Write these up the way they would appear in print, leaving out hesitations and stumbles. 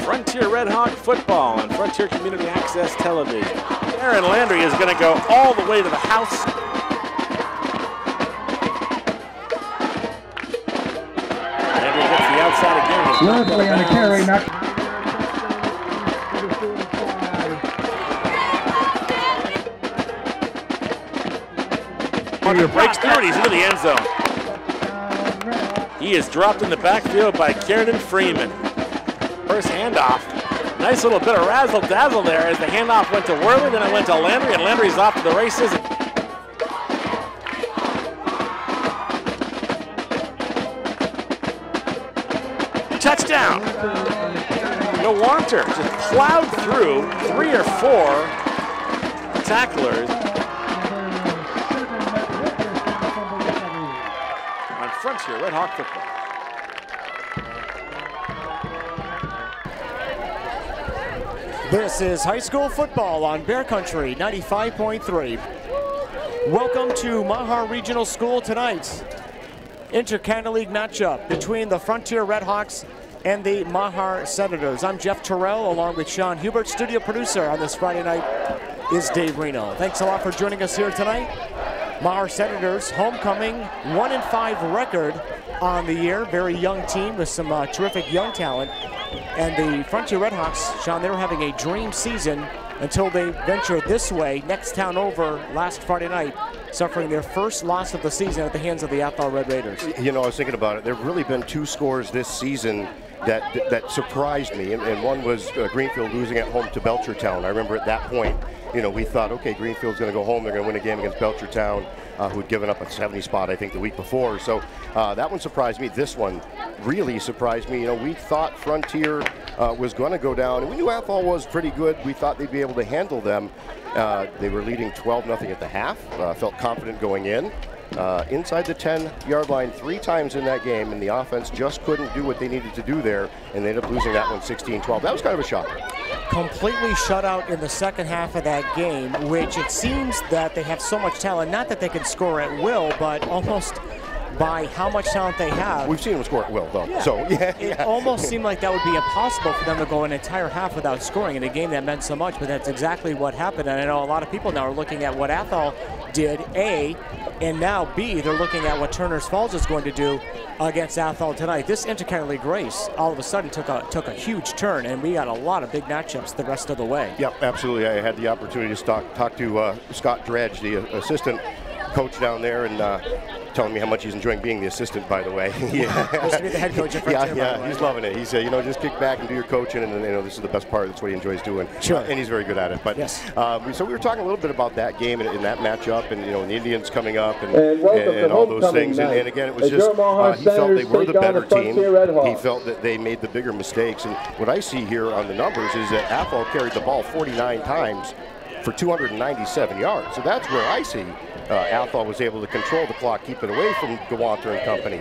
Frontier Red Hawk football on Frontier Community Access Television. Aaron Landry is going to go all the way to the house. Landry gets the outside again. Lovely on the carry, breaks through and he's into the end zone. He is dropped in the backfield by Kiernan Freeman. First handoff. Nice little bit of razzle-dazzle there as the handoff went to Worley, then it went to Landry, and Landry's off to the races. Touchdown. Newanter just plowed through 3 or 4 tacklers. Frontier Red Hawk football. This is high school football on Bear Country 95.3. Welcome to Mahar Regional School tonight. Inter-Canada League matchup between the Frontier Red Hawks and the Mahar Senators. I'm Jeff Tirrell along with Shawn Hubert. Studio producer on this Friday night is Dave Reno. Thanks a lot for joining us here tonight. Mahar Senators homecoming 1-5 record on the year. Very young team with some terrific young talent. And the Frontier Red Hawks, Sean, they were having a dream season until they ventured this way, next town over last Friday night, suffering their first loss of the season at the hands of the Athol Red Raiders. You know, I was thinking about it. There have really been 2 scores this season that surprised me, and one was Greenfield losing at home to Belchertown. I remember at that point, you know, we thought, okay, Greenfield's going to go home. They're going to win a game against Belchertown, who had given up a 70 spot, I think, the week before. So that one surprised me. This one really surprised me. You know, we thought Frontier was going to go down, and we knew Athol was pretty good. We thought they'd be able to handle them. They were leading 12-0 at the half. Felt confident going in. Inside the 10-yard line 3 times in that game, and the offense just couldn't do what they needed to do there, and they ended up losing that one 16-12. That was kind of a shocker. Completely shut out in the second half of that game, which it seems that they have so much talent, not that they can score at will, but almost by how much talent they have. We've seen them score at will, though. Yeah. So, yeah. It almost seemed like that would be impossible for them to go an entire half without scoring in a game that meant so much, but that's exactly what happened. And I know a lot of people now are looking at what Athol did, A, and now B, they're looking at what Turner's Falls is going to do against Athol tonight. This Inter-Canada League race all of a sudden took a huge turn, and we got a lot of big matchups the rest of the way. Yep, absolutely. I had the opportunity to talk to Scott Dredge, the assistant coach down there, and telling me how much he's enjoying being the assistant, by the way. Supposed to be the head coach at Frontier. Yeah, he's loving it. He said, you know, just kick back and do your coaching, and you know, this is the best part. That's what he enjoys doing. Sure. And he's very good at it. But yes. So we were talking a little bit about that game and that matchup, and you know, the Indians coming up, and all those things. And again, it was just he felt they were the better team. He felt that they made the bigger mistakes. And what I see here on the numbers is that Athol carried the ball 49 times for 297 yards. So that's where I see Athol was able to control the clock, keep it away from Newanter and company.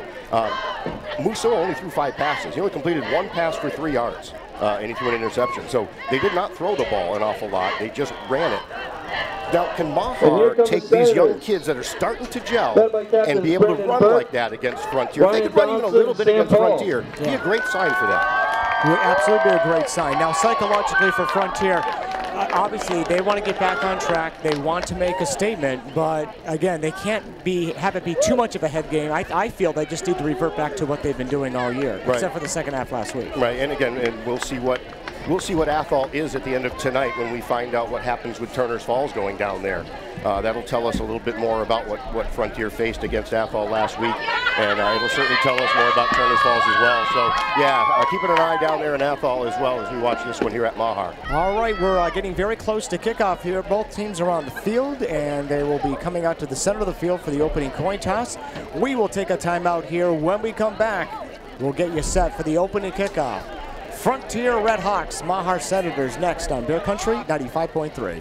Musso only threw 5 passes. He only completed 1 pass for 3 yards, and he threw an interception. So they did not throw the ball an awful lot. They just ran it. Now, can Mahar take these young kids that are starting to gel and be able to run like that against Frontier? If they could run even a little bit against Frontier, it'd be a great sign for them. Would absolutely be a great sign. Now, psychologically for Frontier, obviously they want to get back on track. They want to make a statement, but again, they can't have it be too much of a head game. I feel they just need to revert back to what they've been doing all year, except for the second half last week. Right, and again, we'll see what Athol is at the end of tonight when we find out what happens with Turner's Falls going down there. That'll tell us a little bit more about what Frontier faced against Athol last week, and it'll certainly tell us more about Turner's Falls as well. So, yeah, keeping an eye down there in Athol as well as we watch this one here at Mahar. All right, we're getting very close to kickoff here. Both teams are on the field, and they will be coming out to the center of the field for the opening coin toss. We will take a timeout here. When we come back, we'll get you set for the opening kickoff. Frontier Red Hawks, Mahar Senators next on Bear Country 95.3.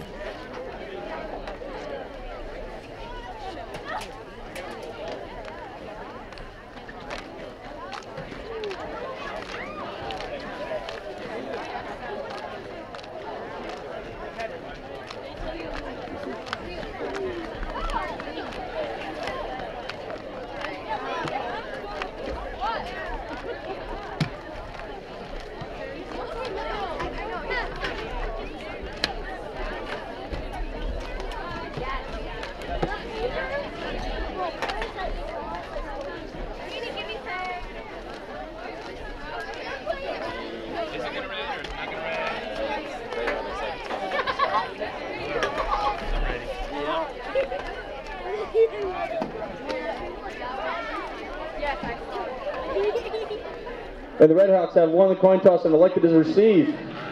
And the Redhawks have won the coin toss and elected to receive.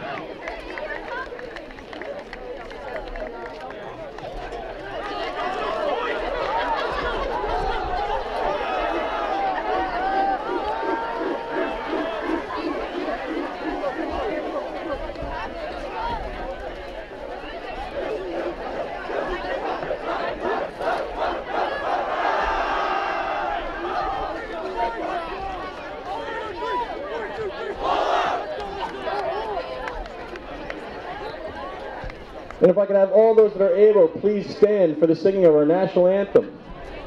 And if I could have all those that are able, please stand for the singing of our national anthem.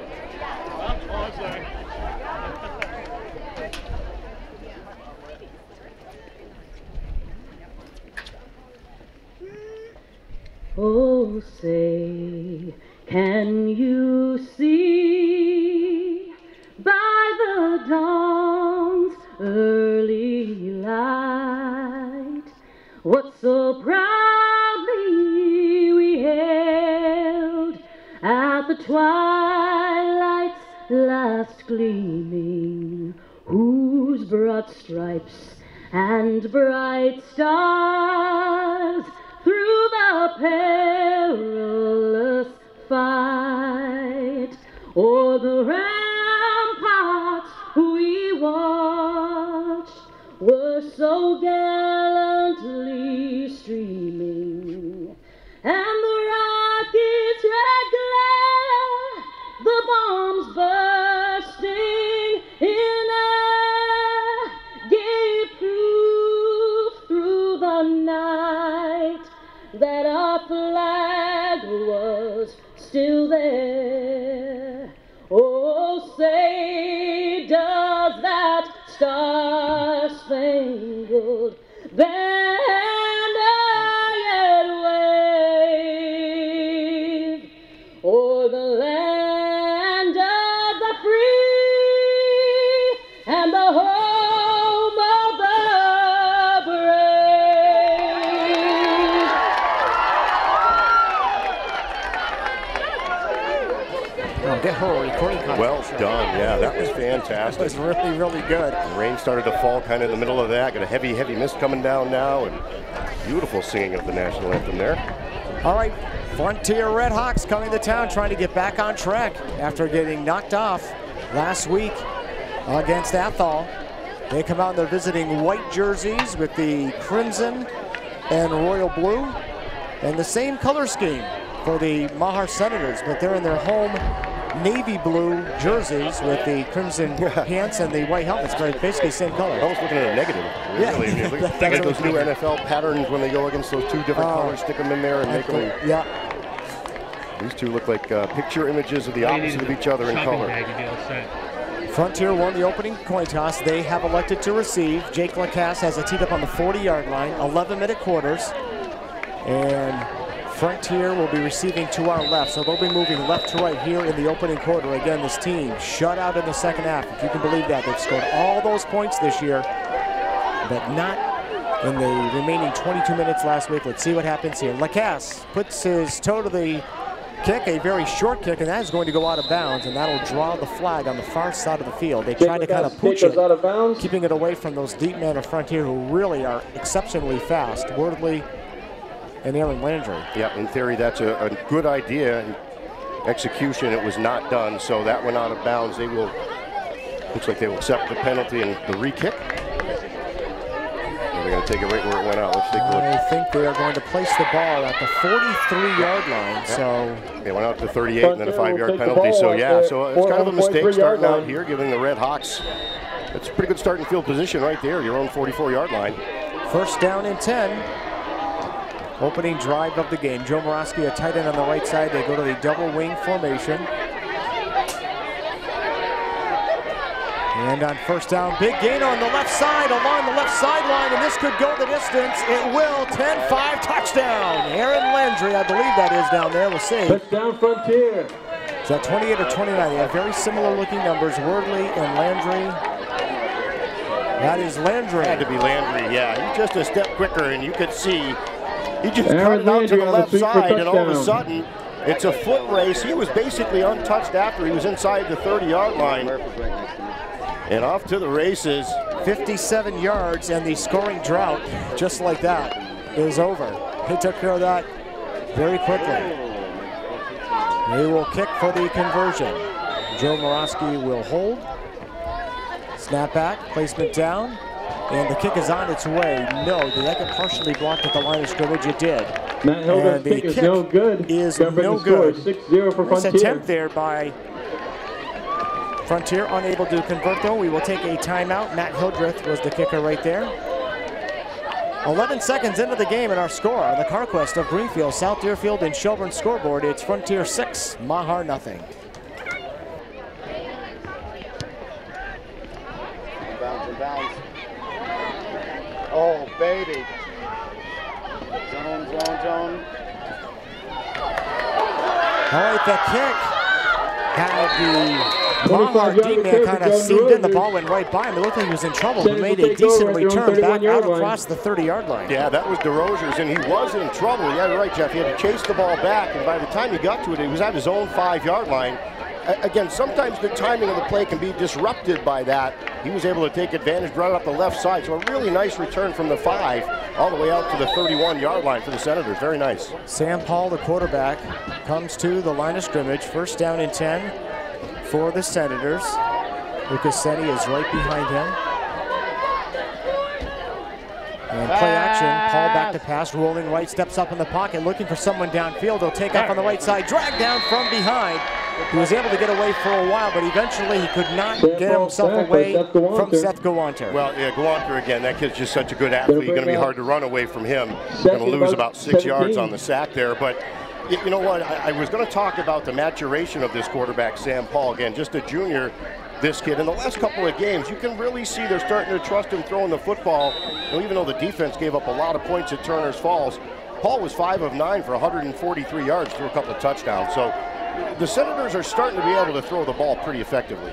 Oh, say, can you see by the dawn's early light what so proudly we hailed at the twilight's last gleaming, whose broad stripes and bright stars through the perilous fight o'er the ramparts we watched were so gallantly streaming, and the rocket's red glare, the bombs bursting in air, gave proof through the night that our flag was still there. Oh, say, does that star-spangled banner yet wave o'er the land of the free and the home of the brave? Oh, get her a recording contract. Well done, yeah, that was fantastic. That was really, really good. The rain started to fall kind of in the middle of that. Got a heavy, heavy mist coming down now, and beautiful singing of the national anthem there. All right, Frontier Redhawks coming to town, trying to get back on track after getting knocked off last week against Athol. They come out and they're visiting white jerseys with the crimson and royal blue, and the same color scheme for the Mahar Senators, but they're in their home navy blue jerseys with the crimson pants and the white helmets. Basically same color. Almost looking at a negative. Really. Yeah. Look at those new NFL patterns when they go against those two different colors, stick them in there and make them. Yeah. These two look like picture images of the opposite of each other in color. Frontier won the opening coin toss. They have elected to receive. Jake Lacasse has it teed up on the 40-yard line, 11-minute quarters. And Frontier will be receiving to our left, so they'll be moving left to right here in the opening quarter. Again, this team shut out in the second half, if you can believe that. They've scored all those points this year, but not in the remaining 22 minutes last week. Let's see what happens here. Lacasse puts his toe to the kick, a very short kick, and that is going to go out of bounds, and that'll draw the flag on the far side of the field. They try to kind of pooch it, keeping it away from those deep men of Frontier who really are exceptionally fast. Wordley and Aaron Landry. Yeah, in theory, that's a good idea. In execution, it was not done, so that went out of bounds. They will, looks like they will accept the penalty and the re-kick. They're going to take it right where it went out. Let's take a look. I think they are going to place the ball at the 43-yard line, so. They went out to 38 and then a 5-yard penalty, so yeah, so it's kind of a mistake starting out here, giving the Red Hawks. It's a pretty good starting field position right there, your own 44-yard line. First down and 10. Opening drive of the game. Joe Morosky, a tight end on the right side. They go to the double wing formation. And on first down, big gain on the left side, along the left sideline, and this could go the distance. It will. 10-5 touchdown. Aaron Landry, I believe that is down there, will save. Touchdown Frontier. Is that 28 or 29? They have very similar looking numbers, Wordley and Landry. That is Landry. Had to be Landry, yeah. He's just a step quicker, and you could see he just cut it out to the left side, and all of a sudden, it's a foot race. He was basically untouched after he was inside the 30-yard line. And off to the races. 57 yards, and the scoring drought, just like that, is over. He took care of that very quickly. They will kick for the conversion. Joe Morosky will hold. Snap back, placement down, and the kick is on its way. No, did that get partially blocked at the line of scrimmage? It did. Matt Hilbert's kick is no good. Is no good. 6-0 for Nice Frontier. attempt there by Frontier, unable to convert though. We will take a timeout. Matt Hildreth was the kicker right there. 11 seconds into the game, and our score on the CarQuest of Greenfield, South Deerfield, and Shelburne scoreboard, it's Frontier 6, Mahar nothing. Bounce. Oh, baby. Zone. All right, the kick had the Mahar D-man kind of seamed in. The ball went right by him. It looked like he was in trouble, but made a decent return back out across the 30-yard line. Yeah, that was DeRozier's, and he was in trouble. Yeah, you're right, Jeff. He had to chase the ball back, and by the time he got to it, he was at his own 5-yard line. Again, sometimes the timing of the play can be disrupted by that. He was able to take advantage right up the left side. So a really nice return from the 5 all the way out to the 31-yard line for the Senators. Very nice. Sam Paul, the quarterback, comes to the line of scrimmage. First down and 10 for the Senators. Lucas Setti is right behind him. And play action, Paul back to pass, rolling right, steps up in the pocket, looking for someone downfield. He'll take off on the right side, drag down from behind. He was able to get away for a while, but eventually he could not get himself away from Seth Gawanter. Well, yeah, Gawanter again, that kid's just such a good athlete. Going to be hard to run away from him. Going to lose about 6 yards on the sack there, but you know what? I was going to talk about the maturation of this quarterback, Sam Paul. Again, just a junior, this kid. In the last couple of games, you can really see they're starting to trust him throwing the football. And even though the defense gave up a lot of points at Turner's Falls, Paul was 5 of 9 for 143 yards, threw a couple of touchdowns. So the Senators are starting to be able to throw the ball pretty effectively.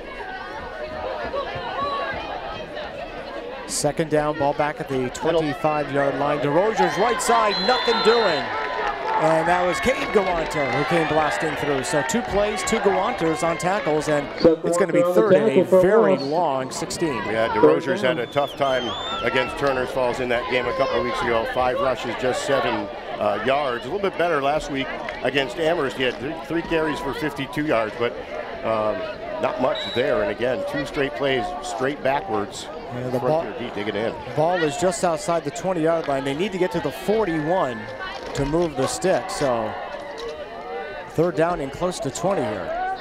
Second down, ball back at the 25-yard line. DeRozier's right side, nothing doing. And that was Cade Gawanter who came blasting through. So 2 plays, 2 Gawanters on tackles, and it's going to be third and a very long 16. Yeah, DeRozier's had a tough time against Turner's Falls in that game a couple of weeks ago. 5 rushes, just 7 yards. A little bit better last week against Amherst. He had 3 carries for 52 yards, but not much there. And again, 2 straight plays straight backwards. Yeah, the ball, dig it in. Ball is just outside the 20-yard line. They need to get to the 41 to move the stick. So third down and close to 20 here.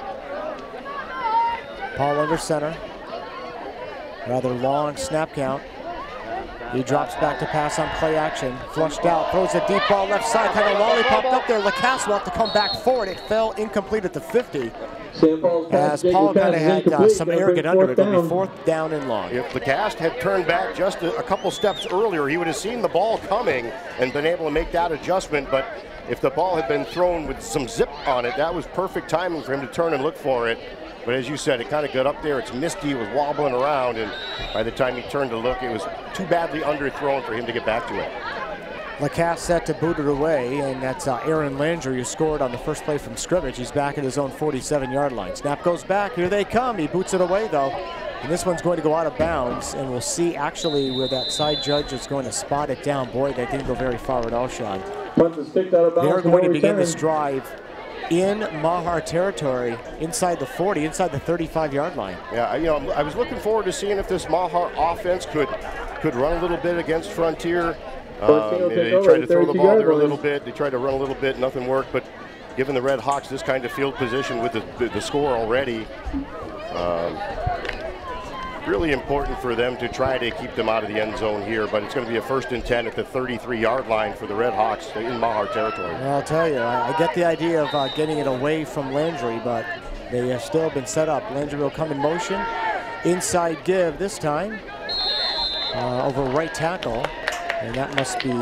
Paul under center. Rather long snap count. He drops back to pass on play action. Flushed out, throws a deep ball left side, kind of lollipopped up there. Lacasse will have to come back forward. It fell incomplete at the 50. As Paul kind of had some air get under it. It'll be 4th down and long. If Lacasse had turned back just a couple steps earlier, he would have seen the ball coming and been able to make that adjustment. But if the ball had been thrown with some zip on it, that was perfect timing for him to turn and look for it. But as you said, it kind of got up there. It's misty. It was wobbling around. And by the time he turned to look, it was too badly underthrown for him to get back to it. Lacasse set to boot it away, and that's Aaron Landry who scored on the first play from scrimmage. He's back at his own 47-yard line. Snap goes back. Here they come. He boots it away, though. And this one's going to go out of bounds, and we'll see actually where that side judge is going to spot it down. Boy, that didn't go very far at all, Sean. They're going to begin this drive in Mahar territory, inside the 40, inside the 35-yard line. Yeah, you know, I was looking forward to seeing if this Mahar offense could run a little bit against Frontier. They tried to throw the ball there a little bit. They tried to run a little bit. Nothing worked. But given the Red Hawks this kind of field position with the score already, really important for them to try to keep them out of the end zone here. But it's going to be a 1st and 10 at the 33-yard line for the Red Hawks in Mahar territory. Well, I'll tell you, I get the idea of getting it away from Landry, but they have still been set up. Landry will come in motion. Inside give this time over right tackle. And that must be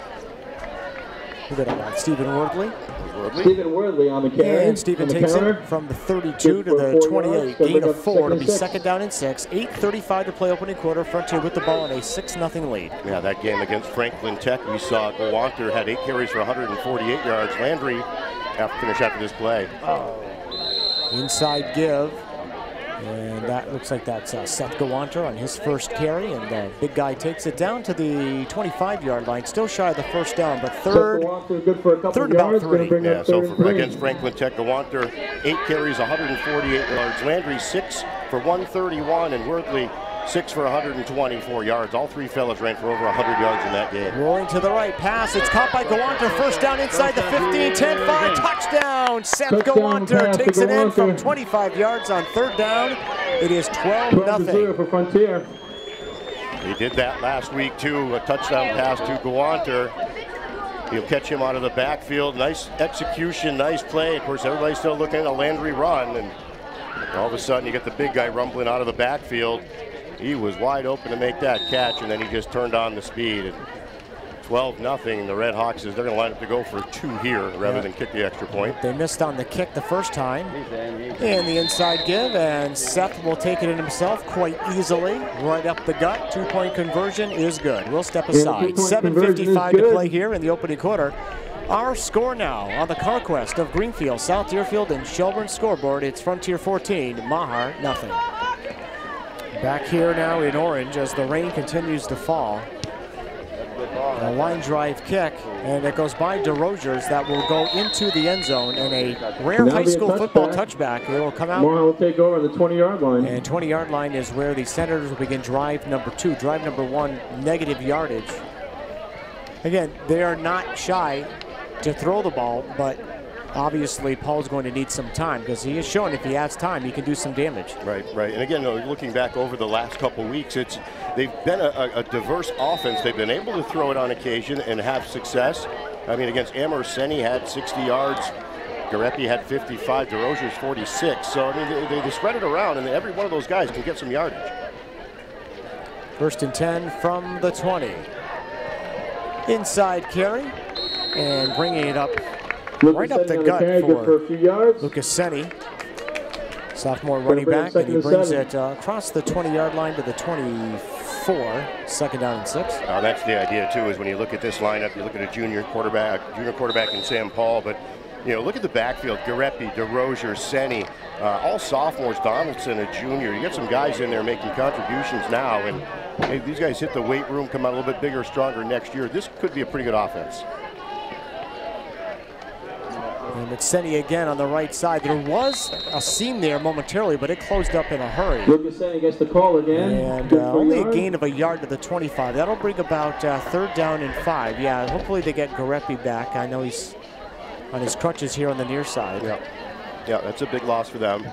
Stephen Wordley. Stephen Wordley on the carry. And Stephen takes it from the 32 to the 28. Gain of 4 to be 2nd down and 6. 8:35 to play opening quarter. Frontier with the ball in a 6-0 lead. Yeah, that game against Franklin Tech, we saw Gawanter had 8 carries for 148 yards. Landry finished after this play. Inside give. And that looks like that's Seth Gawanter on his first carry, and the big guy takes it down to the 25-yard line, still shy of the first down, but third about 3. Yeah, so against Franklin Tech, Gawanter, 8 carries, 148 yards. Landry, 6 for 131, and Worthley, 6 for 124 yards. All 3 fellas ran for over 100 yards in that game. Rolling to the right, pass. It's caught by Gawanter. First down inside the 15, 10, 5, touchdown. Seth Gawanter takes it in from 25 yards on third down. It is 12-0 for Frontier. He did that last week too. A touchdown pass to Gawanter. He'll catch him out of the backfield. Nice execution, nice play. Of course, everybody's still looking at a Landry run, and all of a sudden you get the big guy rumbling out of the backfield. He was wide open to make that catch, and then he just turned on the speed. And 12-0. The Red Hawks, they're going to line up to go for 2 here rather than kick the extra point. They missed on the kick the first time. And the inside give, and Seth will take it in himself quite easily. Right up the gut. 2-point conversion is good. We'll step aside. 7:55 to play here in the opening quarter. Our score now on the conquest of Greenfield, South Deerfield, and Shelburne scoreboard. It's Frontier 14, Mahar nothing. Back here now in orange as the rain continues to fall. A line drive kick, and it goes by DeRogers. That will go into the end zone, and a rare high school football touchback. It will come out. Mahar will take over the 20-yard line. And 20-yard line is where the Senators will begin drive number 2. Drive number 1, negative yardage. Again, they are not shy to throw the ball, but obviously Paul's going to need some time, because he has shown if he has time, he can do some damage. Right. And again, looking back over the last couple weeks, they've been a diverse offense. They've been able to throw it on occasion and have success. I mean, against Amherst, Senny had 60 yards. Garepi had 55, DeRogers 46. So, I mean, they spread it around, and every one of those guys can get some yardage. First and 10 from the 20. Inside carry, and bringing it up right up the gut for Lucas Senny, sophomore running back, and he brings it across the 20-yard line to the 24, second down and 6. That's the idea too, is when you look at this lineup, you look at a junior quarterback in Sam Paul, but look at the backfield: Garepi, DeRozier, Senny, all sophomores. Donaldson, a junior. You get some guys in there making contributions now, and hey, these guys hit the weight room, come out a little bit bigger, stronger next year. This could be a pretty good offense. And it's Senny again on the right side. There was a seam there momentarily, but it closed up in a hurry. Lucas Senny gets the call again. And only a gain of a yard to the 25. That'll bring about third down and 5. Yeah, hopefully they get Garepi back. I know he's on his crutches here on the near side. Yeah, that's a big loss for them.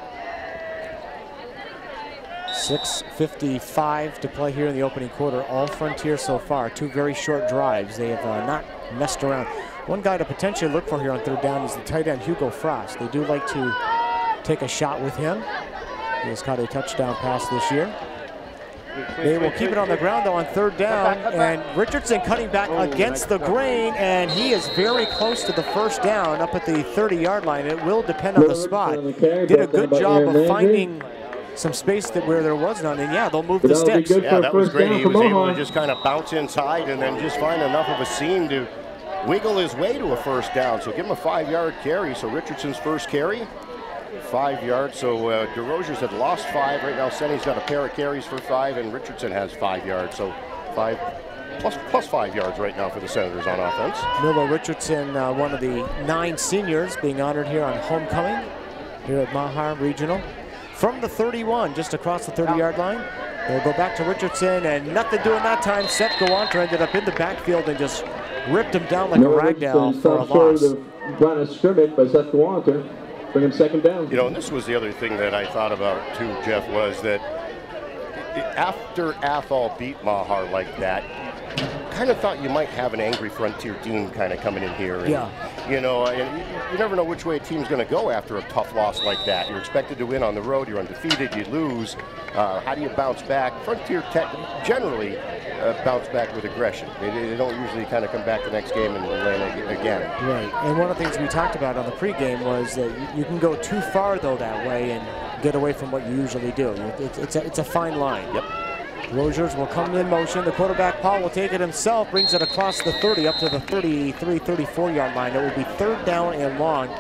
6:55 to play here in the opening quarter. All Frontier so far. 2 very short drives. They have not messed around. One guy to potentially look for here on third down is the tight end Hugo Frost. They do like to take a shot with him. He has caught a touchdown pass this year. They will keep it on the ground though on third down, and Richardson cutting back against the grain, and he is very close to the first down up at the 30-yard line. It will depend on the spot. Did a good job of finding some space where there was none, and yeah, they'll move the sticks. Yeah, that was great. He was able to just kind of bounce inside and then just find enough of a seam to wiggle his way to a first down. So give him a 5-yard carry. So Richardson's first carry, 5 yards. So DeRogers had lost 5. Right now, Senny's got a pair of carries for 5, and Richardson has 5 yards. So 5 plus 5 yards right now for the Senators on offense. Milo Richardson, one of the 9 seniors being honored here on homecoming here at Mahar Regional. From the 31, just across the 30-yard line. They'll go back to Richardson, and nothing doing that time. Seth Gawanter ended up in the backfield and just ripped him down like a ragdoll for a loss. Line of scrimmage by Seth Gawanter. Bring him second down. And this was the other thing that I thought about too, Jeff, was that after Athol beat Mahar like that, kind of thought you might have an angry Frontier team kind of coming in here. And, and you never know which way a team's going to go after a tough loss like that. You're expected to win on the road. You're undefeated. You lose. How do you bounce back? Frontier generally bounce back with aggression. They don't usually kind of come back the next game and win again. Right. And one of the things we talked about on the pregame was that you can go too far, though, that way and get away from what you usually do. It's a fine line. Yep. Rogers will come in motion. The quarterback, Paul, will take it himself, brings it across the 30 up to the 33, 34-yard line. It will be third down and long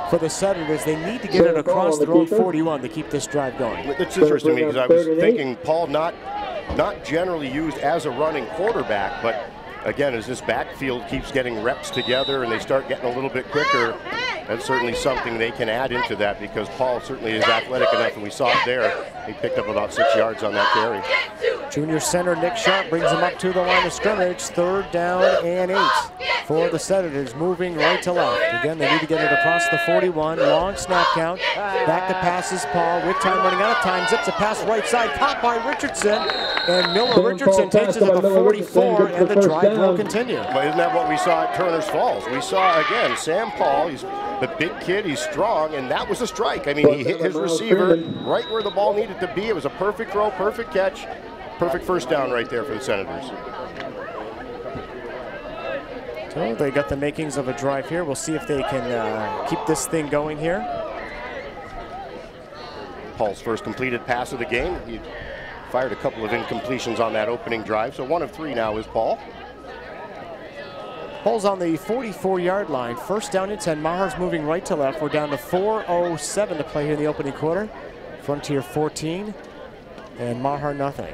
for the Senators. They need to get it across their own 41 to keep this drive going. It's interesting to me because I was thinking Paul not generally used as a running quarterback, but again, as this backfield keeps getting reps together and they start getting a little bit quicker, that's certainly something they can add into that, because Paul certainly is athletic enough, and we saw it there. He picked up about 6 yards on that carry. Junior center Nick Sharp brings him up to the line of scrimmage. 3rd down and 8 for the Senators, moving right to left. Again, they need to get it across the 41. Long snap count. Back to passes Paul with time running out of time. Zips a pass right side, caught by Richardson. And Miller Richardson takes it to the 44, and the drive will continue. But isn't that what we saw at Turner's Falls? We saw, again, Sam Paul, he's the big kid, he's strong, and that was a strike. I mean, he hit his receiver right where the ball needed to be. It was a perfect throw, perfect catch, perfect first down right there for the Senators. So they got the makings of a drive here. We'll see if they can keep this thing going here. Paul's first completed pass of the game. He fired a couple of incompletions on that opening drive, so 1 of 3 now is Paul. Paul's on the 44-yard line. 1st down and 10. Mahar's moving right to left. We're down to 4:07 to play here in the opening quarter. Frontier 14 and Mahar nothing.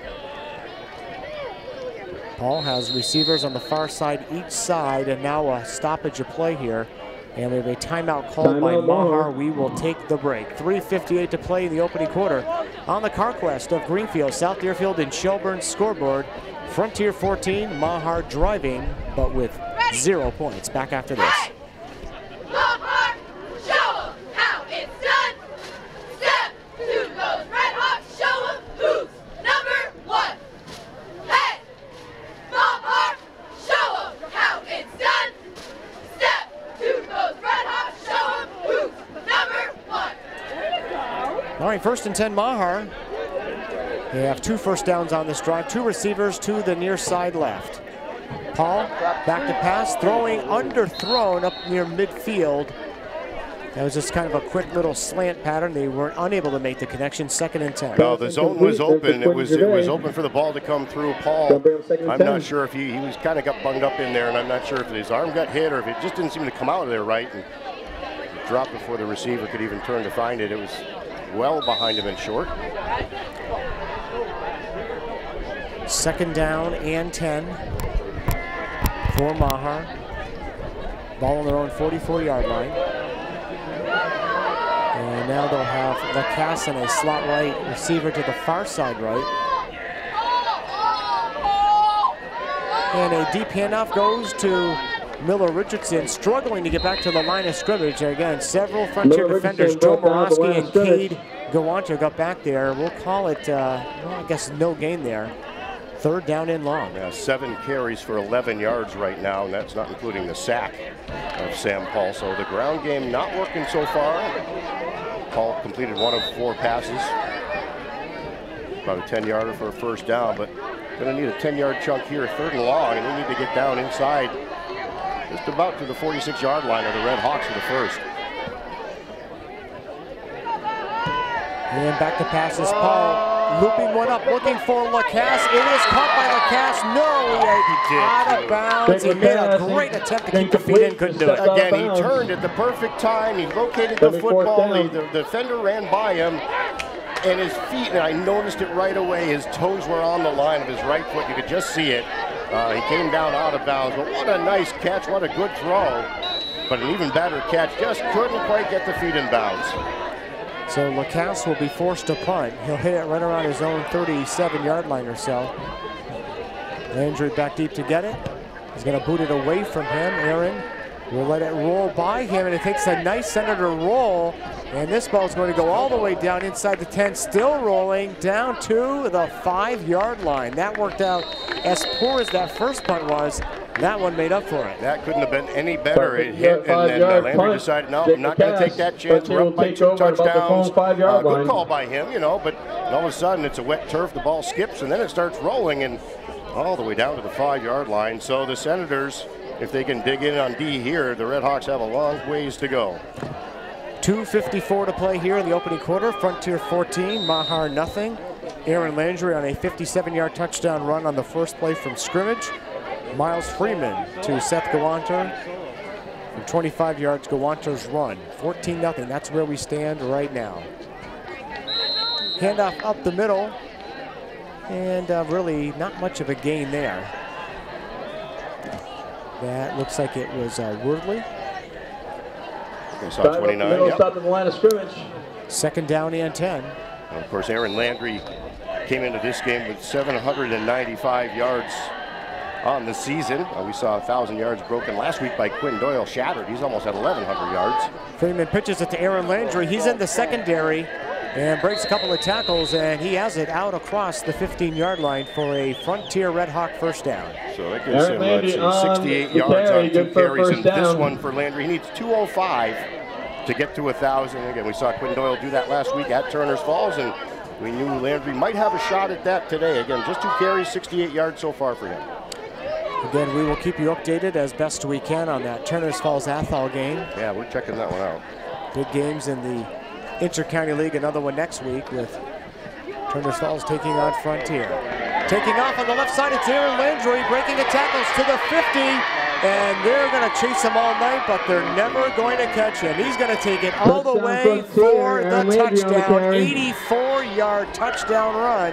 Paul has receivers on the far side each side, and now a stoppage of play here. And we have a timeout called by Mahar. We will take the break. 3:58 to play in the opening quarter on the CarQuest of Greenfield, South Deerfield, and Shelburne scoreboard. Frontier 14, Mahar driving, but with 0 points. Back after this. Mahar, show 'em how it's done. Step to those Red Hawks, show 'em who's number 1. Hey, Mahar, show 'em how it's done. Step to those Red Hawks, show 'em who's number 1. All right, 1st and 10, Mahar. They have 2 first downs on this drive, 2 receivers to the near side left. Paul back to pass, throwing underthrown up near midfield. That was just kind of a quick little slant pattern. They weren't unable to make the connection. 2nd and 10. No, the zone was open. It was open for the ball to come through Paul. I'm not sure if he was kind of got bunged up in there, and I'm not sure if his arm got hit or if it just didn't seem to come out of there right, and dropped before the receiver could even turn to find it. It was well behind him and short. 2nd down and 10 for Mahar. Ball on their own 44-yard line. And now they'll have Lacasse in a slot right, receiver to the far side right. And a deep handoff goes to Miller Richardson, struggling to get back to the line of scrimmage. Again, several Frontier defenders, Joe Morosky and Cade Gawanter, got back there. We'll call it, well, I guess no gain there. 3rd down and long. Yeah, 7 carries for 11 yards right now, and that's not including the sack of Sam Paul. So the ground game not working so far. Paul completed 1 of 4 passes. About a 10-yarder for a first down, but going to need a 10-yard chunk here, 3rd and long, and they need to get down inside just about to the 46-yard line of the Red Hawks for the first. And back to passes, Paul. Looping one up, looking for Lacasse. It is caught by Lacasse. No, he out of bounds. He made a great attempt to keep the feet in, couldn't do it. Again, he turned at the perfect time. He located the football. The defender ran by him, and his feet, and I noticed it right away, his toes were on the line of his right foot. You could just see it. He came down out of bounds, but what a nice catch, what a good throw. But an even better catch, just couldn't quite get the feet in bounds. So Lacasse will be forced to punt. He'll hit it right around his own 37-yard line or so. Landry back deep to get it. He's going to boot it away from him. Aaron will let it roll by him, and it takes a nice center to roll. And this ball is going to go all the way down inside the 10, still rolling down to the 5-yard line. That worked out as poor as that first punt was. That one made up for it. That couldn't have been any better. It hit, and then Landry decided, no, I'm not going to take that chance. We're up by 2 touchdowns. Good call by him, you know, but all of a sudden it's a wet turf. The ball skips, and then it starts rolling and all the way down to the 5-yard line. So the Senators, if they can dig in on D here, the Red Hawks have a long ways to go. 2:54 to play here in the opening quarter. Frontier 14, Mahar nothing. Aaron Landry on a 57-yard touchdown run on the first play from scrimmage. Miles Freeman to Seth Gawanter From 25 yards, Gawanto's run. 14-0, that's where we stand right now. Handoff up the middle, and really not much of a gain there. That looks like it was Wordley. We saw 29. Yep. Stop at the line of scrimmage. Second down and 10. And of course, Aaron Landry came into this game with 795 yards on the season. We saw 1,000 yards broken last week by Quinn Doyle, shattered. He's almost at 1,100 yards. Freeman pitches it to Aaron Landry. He's in the secondary and breaks a couple of tackles, and he has it out across the 15-yard line for a Frontier Red Hawk first down. So that gives him 68 yards on 2 carries, and this one for Landry, he needs 205 to get to 1,000. Again, we saw Quinn Doyle do that last week at Turner's Falls, and we knew Landry might have a shot at that today. Again, just 2 carries, 68 yards so far for him. Again, we will keep you updated as best we can on that Turner's Falls Athol game. Yeah, we're checking that one out. Big games in the Inter-County League, another one next week with Turner's Falls taking on Frontier. Taking off on the left side, it's Aaron Landry breaking the tackles to the 50, and they're going to chase him all night, but they're never going to catch him. He's going to take it all the way for the touchdown, 84-yard touchdown run,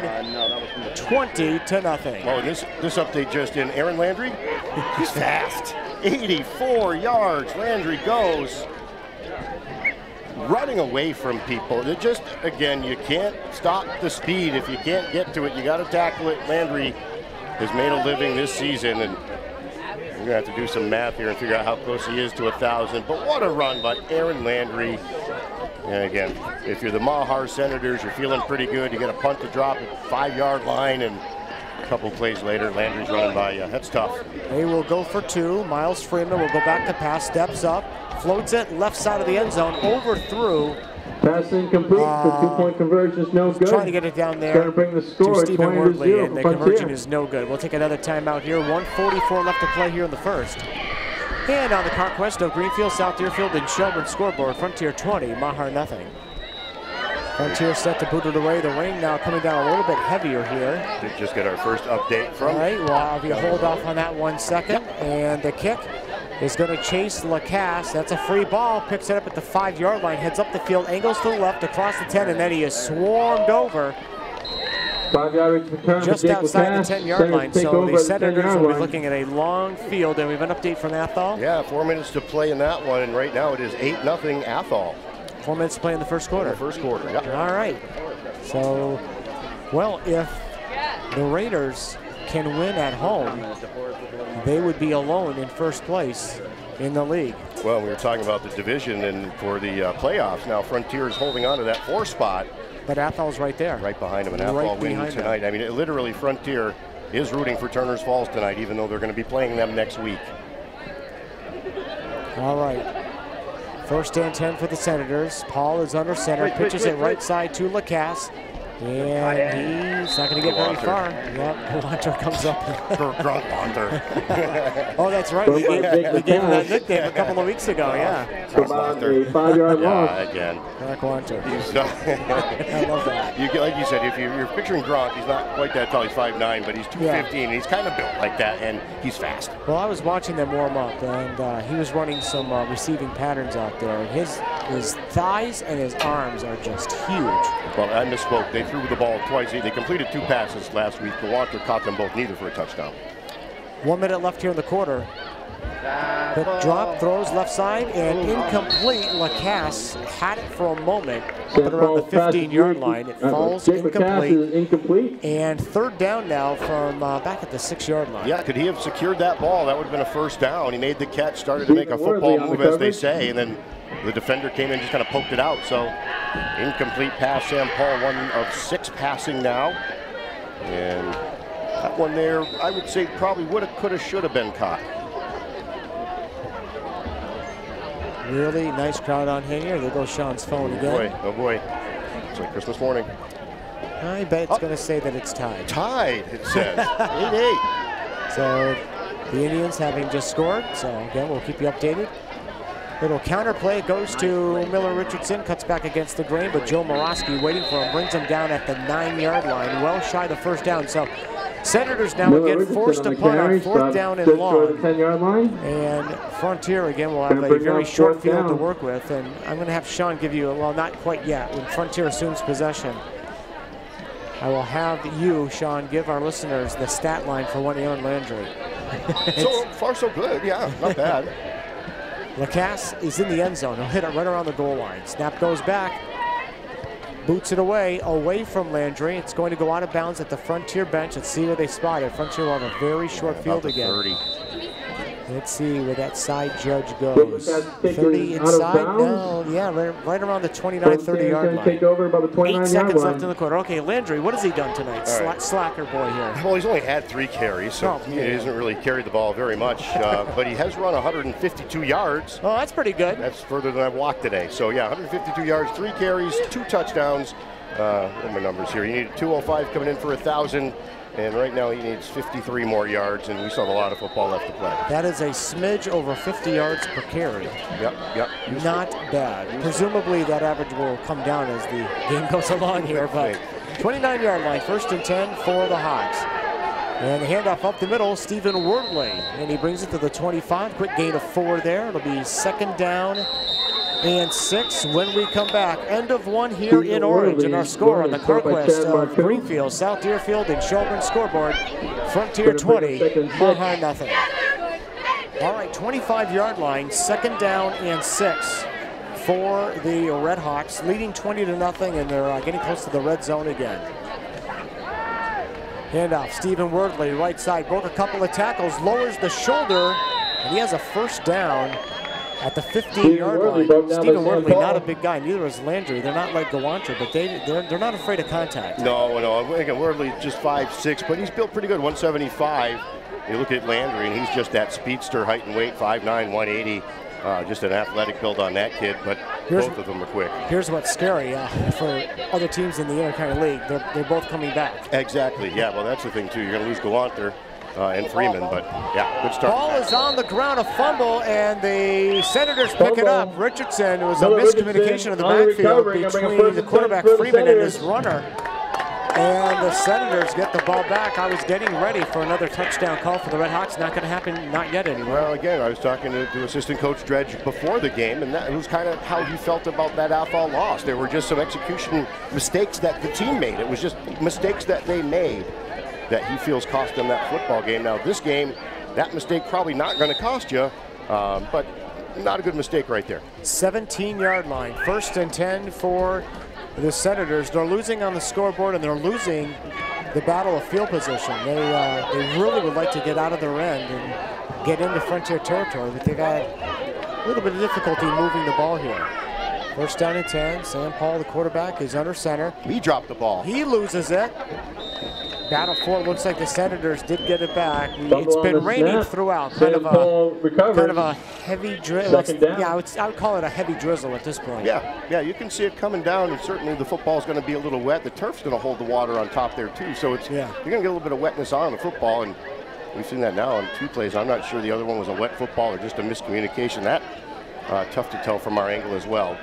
20-0. Well, this update just in, Aaron Landry, he's fast. 84 yards, Landry goes. Running away from people. It just, again, you can't stop the speed. If you can't get to it, you got to tackle it. Landry has made a living this season, and we're going to have to do some math here and figure out how close he is to 1,000. But what a run by Aaron Landry. And again, if you're the Mahar Senators, you're feeling pretty good. You get a punt to drop at the 5-yard line, and a couple plays later, Landry's running by you. That's tough. They will go for 2. Miles Freeman will go back to pass, steps up, floats it left side of the end zone, overthrew. Pass incomplete for 2-point conversion is no good. Trying to get it down there trying to bring the score to Stephen Wordley, and the conversion Frontier. is no good. We'll take another timeout here. 1:44 left to play here in the first. And on the conquest of Greenfield, South Deerfield, and Shelburne scoreboard, Frontier 20, Mahar nothing. Frontier set to boot it away. The rain now coming down a little bit heavier here. Did just get our first update from. All right, well, I'll be a hold off on that 1 second. And the kick is going to chase Lacasse. That's a free ball. Picks it up at the 5-yard line. Heads up the field. Angles to the left. Across the 10. And then he is swarmed over. 5-yard return Just outside the 10-yard line. So the Senators will be looking at a long field. And we have an update from Athol. Yeah, 4 minutes to play in that one. And right now it is 8-0 Athol. 4 minutes to play in the first quarter. Yep. All right. So, well, if the Raiders can win at home, they would be alone in first place in the league. Well, we were talking about the division and for the playoffs. Now Frontier is holding on to that 4 spot. But Athol's right there. Right behind him, and Athol wins tonight. Them. I mean, literally Frontier is rooting for Turner's Falls tonight, even though they're going to be playing them next week. All right. First and 10 for the Senators. Paul is under center, pitches it right side to Lacasse. And he's not going to get very far. Yep, Wanter comes up. Oh, that's right. We gave him that nickname a couple of weeks ago, yeah. About a 5-yard loss. Yeah, again. Gronk Wanter. I love that. Like you said, if you're picturing Gronk, he's not quite that tall. He's 5'9", but he's 215, and he's kind of built like that, and he's fast. Well, I was watching them warm up, and he was running some receiving patterns out there. His thighs and his arms are just huge. Well, I misspoke. They threw the ball twice. They completed 2 passes last week. Walker caught them both, neither for a touchdown. 1 minute left here in the quarter. Quick drop, throws left side, and incomplete. Lacasse had it for a moment up and around the 15-yard line. It falls incomplete. And third down now from back at the 6-yard line. Yeah, could he have secured that ball? That would have been a first down. He made the catch, started to make a football move, as they say, and then the defender came in and just kind of poked it out. So incomplete pass. Sam Paul, 1 of 6 passing now. And that one there, I would say probably would have, could have, should have been caught. Really nice crowd on here. There goes Sean's phone again. Oh boy. It's like Christmas morning. I bet it's going to say that it's tied. Tied, it says. 8-8. So the Indians having just scored. So again, we'll keep you updated. Little counter play goes to Miller Richardson, cuts back against the grain, but Joe Morosky waiting for him, brings him down at the 9-yard line, well shy of the first down. So Senators now again forced to punt on 4th down and long. 10-yard line. And Frontier again will have a very short field to work with. And I'm going to have Shawn give you, well, not quite yet, when Frontier assumes possession. I will have you, Shawn, give our listeners the stat line for one Aaron Landry. So far, so good. Yeah, not bad. Lacasse is in the end zone. He'll hit it right around the goal line. Snap goes back. Boots it away from Landry. It's going to go out of bounds at the Frontier bench. Let's see where they spot it. Frontier will have a very short field again. 30. Let's see where that side judge goes. 30 inside? No, yeah, right around the 29, 30-yard line. Take over about the 8 seconds left in the quarter. Okay, Landry, what has he done tonight? Slacker boy here. Well, he's only had 3 carries, so he hasn't really carried the ball very much. But he has run 152 yards. Oh, that's pretty good. That's further than I've walked today. So, yeah, 152 yards, 3 carries, 2 touchdowns. What are my numbers here? He needed 205 coming in for 1,000. And right now he needs 53 more yards, and we still have a lot of football left to play. That is a smidge over 50 yards per carry. Yep. Not bad. Presumably that average will come down as the game goes along here, but 29-yard line, 1st and 10 for the Hawks. And the handoff up the middle, Stephen Wordley, and he brings it to the 25. Quick gain of 4 there. It'll be 2nd down and 6 when we come back. End of 1 here in orange, and our score on the CarQuest of Greenfield, South Deerfield, and Shelburne scoreboard. Frontier 20, Mahar nothing. All right, 25-yard line, 2nd down and 6 for the Red Hawks, leading 20-0, and they're getting close to the red zone again. Handoff, Stephen Wordley, right side, broke a couple of tackles, lowers the shoulder, and he has a 1st down at the 15-yard line. Stephen Wordley, not a big guy, neither is Landry. They're not like Gawanter, but they're not afraid of contact. No. Again, Wordley just 5'6", but he's built pretty good, 175. You look at Landry, and he's just that speedster height and weight, 5'9", 180. Just an athletic build on that kid, but both of them are quick. Here's what's scary for other teams in the Intercounty League. They're both coming back. Exactly, yeah. Well, that's the thing, too. You're going to lose Gawanter and Freeman, but yeah, good start. Ball is on the ground, a fumble, and the Senators pick it up. Richardson, it was a miscommunication in the backfield between the quarterback Freeman and his runner. And the Senators get the ball back. I was getting ready for another touchdown call for the Red Hawks. Not going to happen, not yet anyway. Well, again, I was talking to assistant coach Dredge before the game, and that was kind of how he felt about that outfall loss. There were just some execution mistakes that the team made. It was just mistakes that they made that he feels cost them that football game. Now, this game, that mistake probably not going to cost you, but not a good mistake right there. 17-yard line, 1st and 10 for the Senators. They're losing on the scoreboard, and they're losing the battle of field position. They really would like to get out of their end and get into Frontier territory, but they've had a little bit of difficulty moving the ball here. 1st down and 10. Sam Paul, the quarterback, is under center. He dropped the ball. He loses it. Battle for it. Looks like the Senators did get it back. It's been raining throughout. Kind of a heavy drizzle. Yeah, I would call it a heavy drizzle at this point. Yeah, you can see it coming down, and certainly the football's going to be a little wet. The turf's going to hold the water on top there too, so you're going to get a little bit of wetness on the football, and we've seen that now on 2 plays. I'm not sure the other one was a wet football or just a miscommunication. That tough to tell from our angle as well.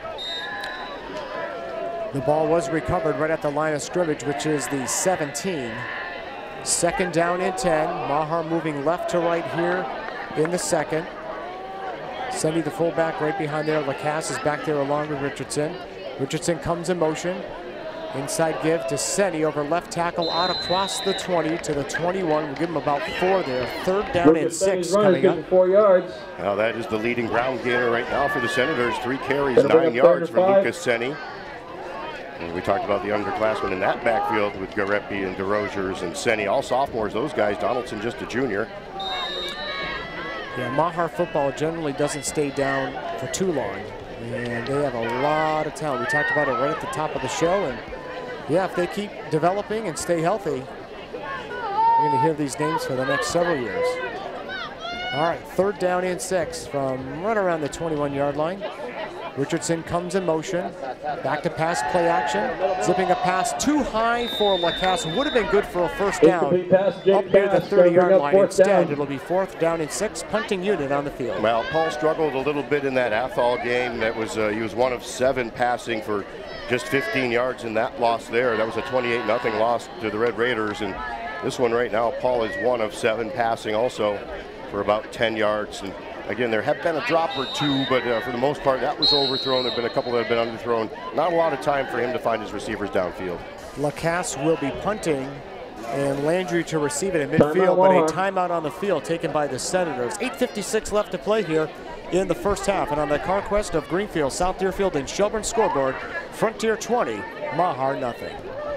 The ball was recovered right at the line of scrimmage, which is the 17. 2nd down and 10. Mahar moving left to right here in the 2nd. Senny, the fullback, right behind there. Lacasse is back there along with Richardson. Richardson comes in motion. Inside give to Senny over left tackle, out across the 20 to the 21. We'll give him about 4 there. 3rd down and 6 coming up. 4 yards. Now that is the leading ground gainer right now for the Senators. 3 carries, 9 yards for Lucas Senny. And we talked about the underclassmen in that backfield with Garepi and DeRosiers and Senny, all sophomores, those guys. Donaldson just a junior. Yeah, Mahar football generally doesn't stay down for too long. And they have a lot of talent. We talked about it right at the top of the show. And yeah, if they keep developing and stay healthy, you're going to hear these names for the next several years. All right, 3rd down and 6 from right around the 21-yard line. Richardson comes in motion, back to pass play action, zipping a pass too high for Lacasse. Would have been good for a 1st down up near the 30-yard line. Instead, it'll be 4th down and 6, punting unit on the field. Well, Paul struggled a little bit in that Athol game. That was he was 1 of 7 passing for just 15 yards in that loss there. That was a 28-0 loss to the Red Raiders, and This one right now, Paul is 1 of 7 passing also for about 10 yards. And again, there have been a drop or two, but for the most part, that was overthrown. There have been a couple that have been underthrown. Not a lot of time for him to find his receivers downfield. Lacasse will be punting, and Landry to receive it in midfield, but a timeout on the field taken by the Senators. 8:56 left to play here in the first half, and on the conquest of Greenfield, South Deerfield, and Shelburne scoreboard, Frontier 20, Mahar nothing.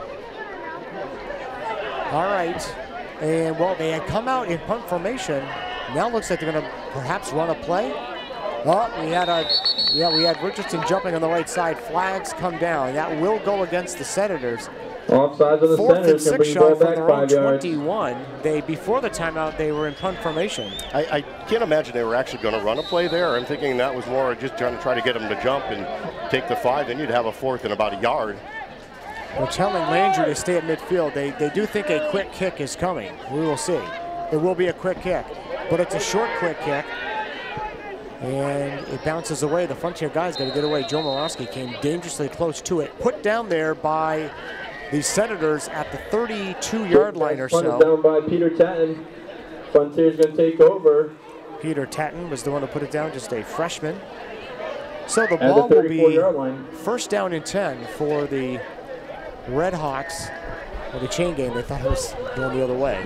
All right, and well, they had come out in punt formation. Now looks like they're going to perhaps run a play. Oh, we had Richardson jumping on the right side. Flags come down. That will go against the Senators. Offsides of the 4th and Senators 6 can shot bring from the their ball own back 5 yards. 21. Before the timeout, they were in punt formation. I can't imagine they were actually going to run a play there. I'm thinking that was more just trying to get them to jump and take the 5. Then you'd have a 4th and about a yard. They're telling Landry to stay at midfield. They do think a quick kick is coming. We will see. There will be a quick kick, but it's a short quick kick. And it bounces away. The Frontier guys got to get away. Joe Morosky came dangerously close to it. Put down there by the Senators at the 32-yard line or so. Down by Peter Tatton. Frontier's going to take over. Peter Tatton was the one to put it down, just a freshman. So the ball will be first down and 10 for the Red Hawks. Well, the chain game, they thought it was going the other way.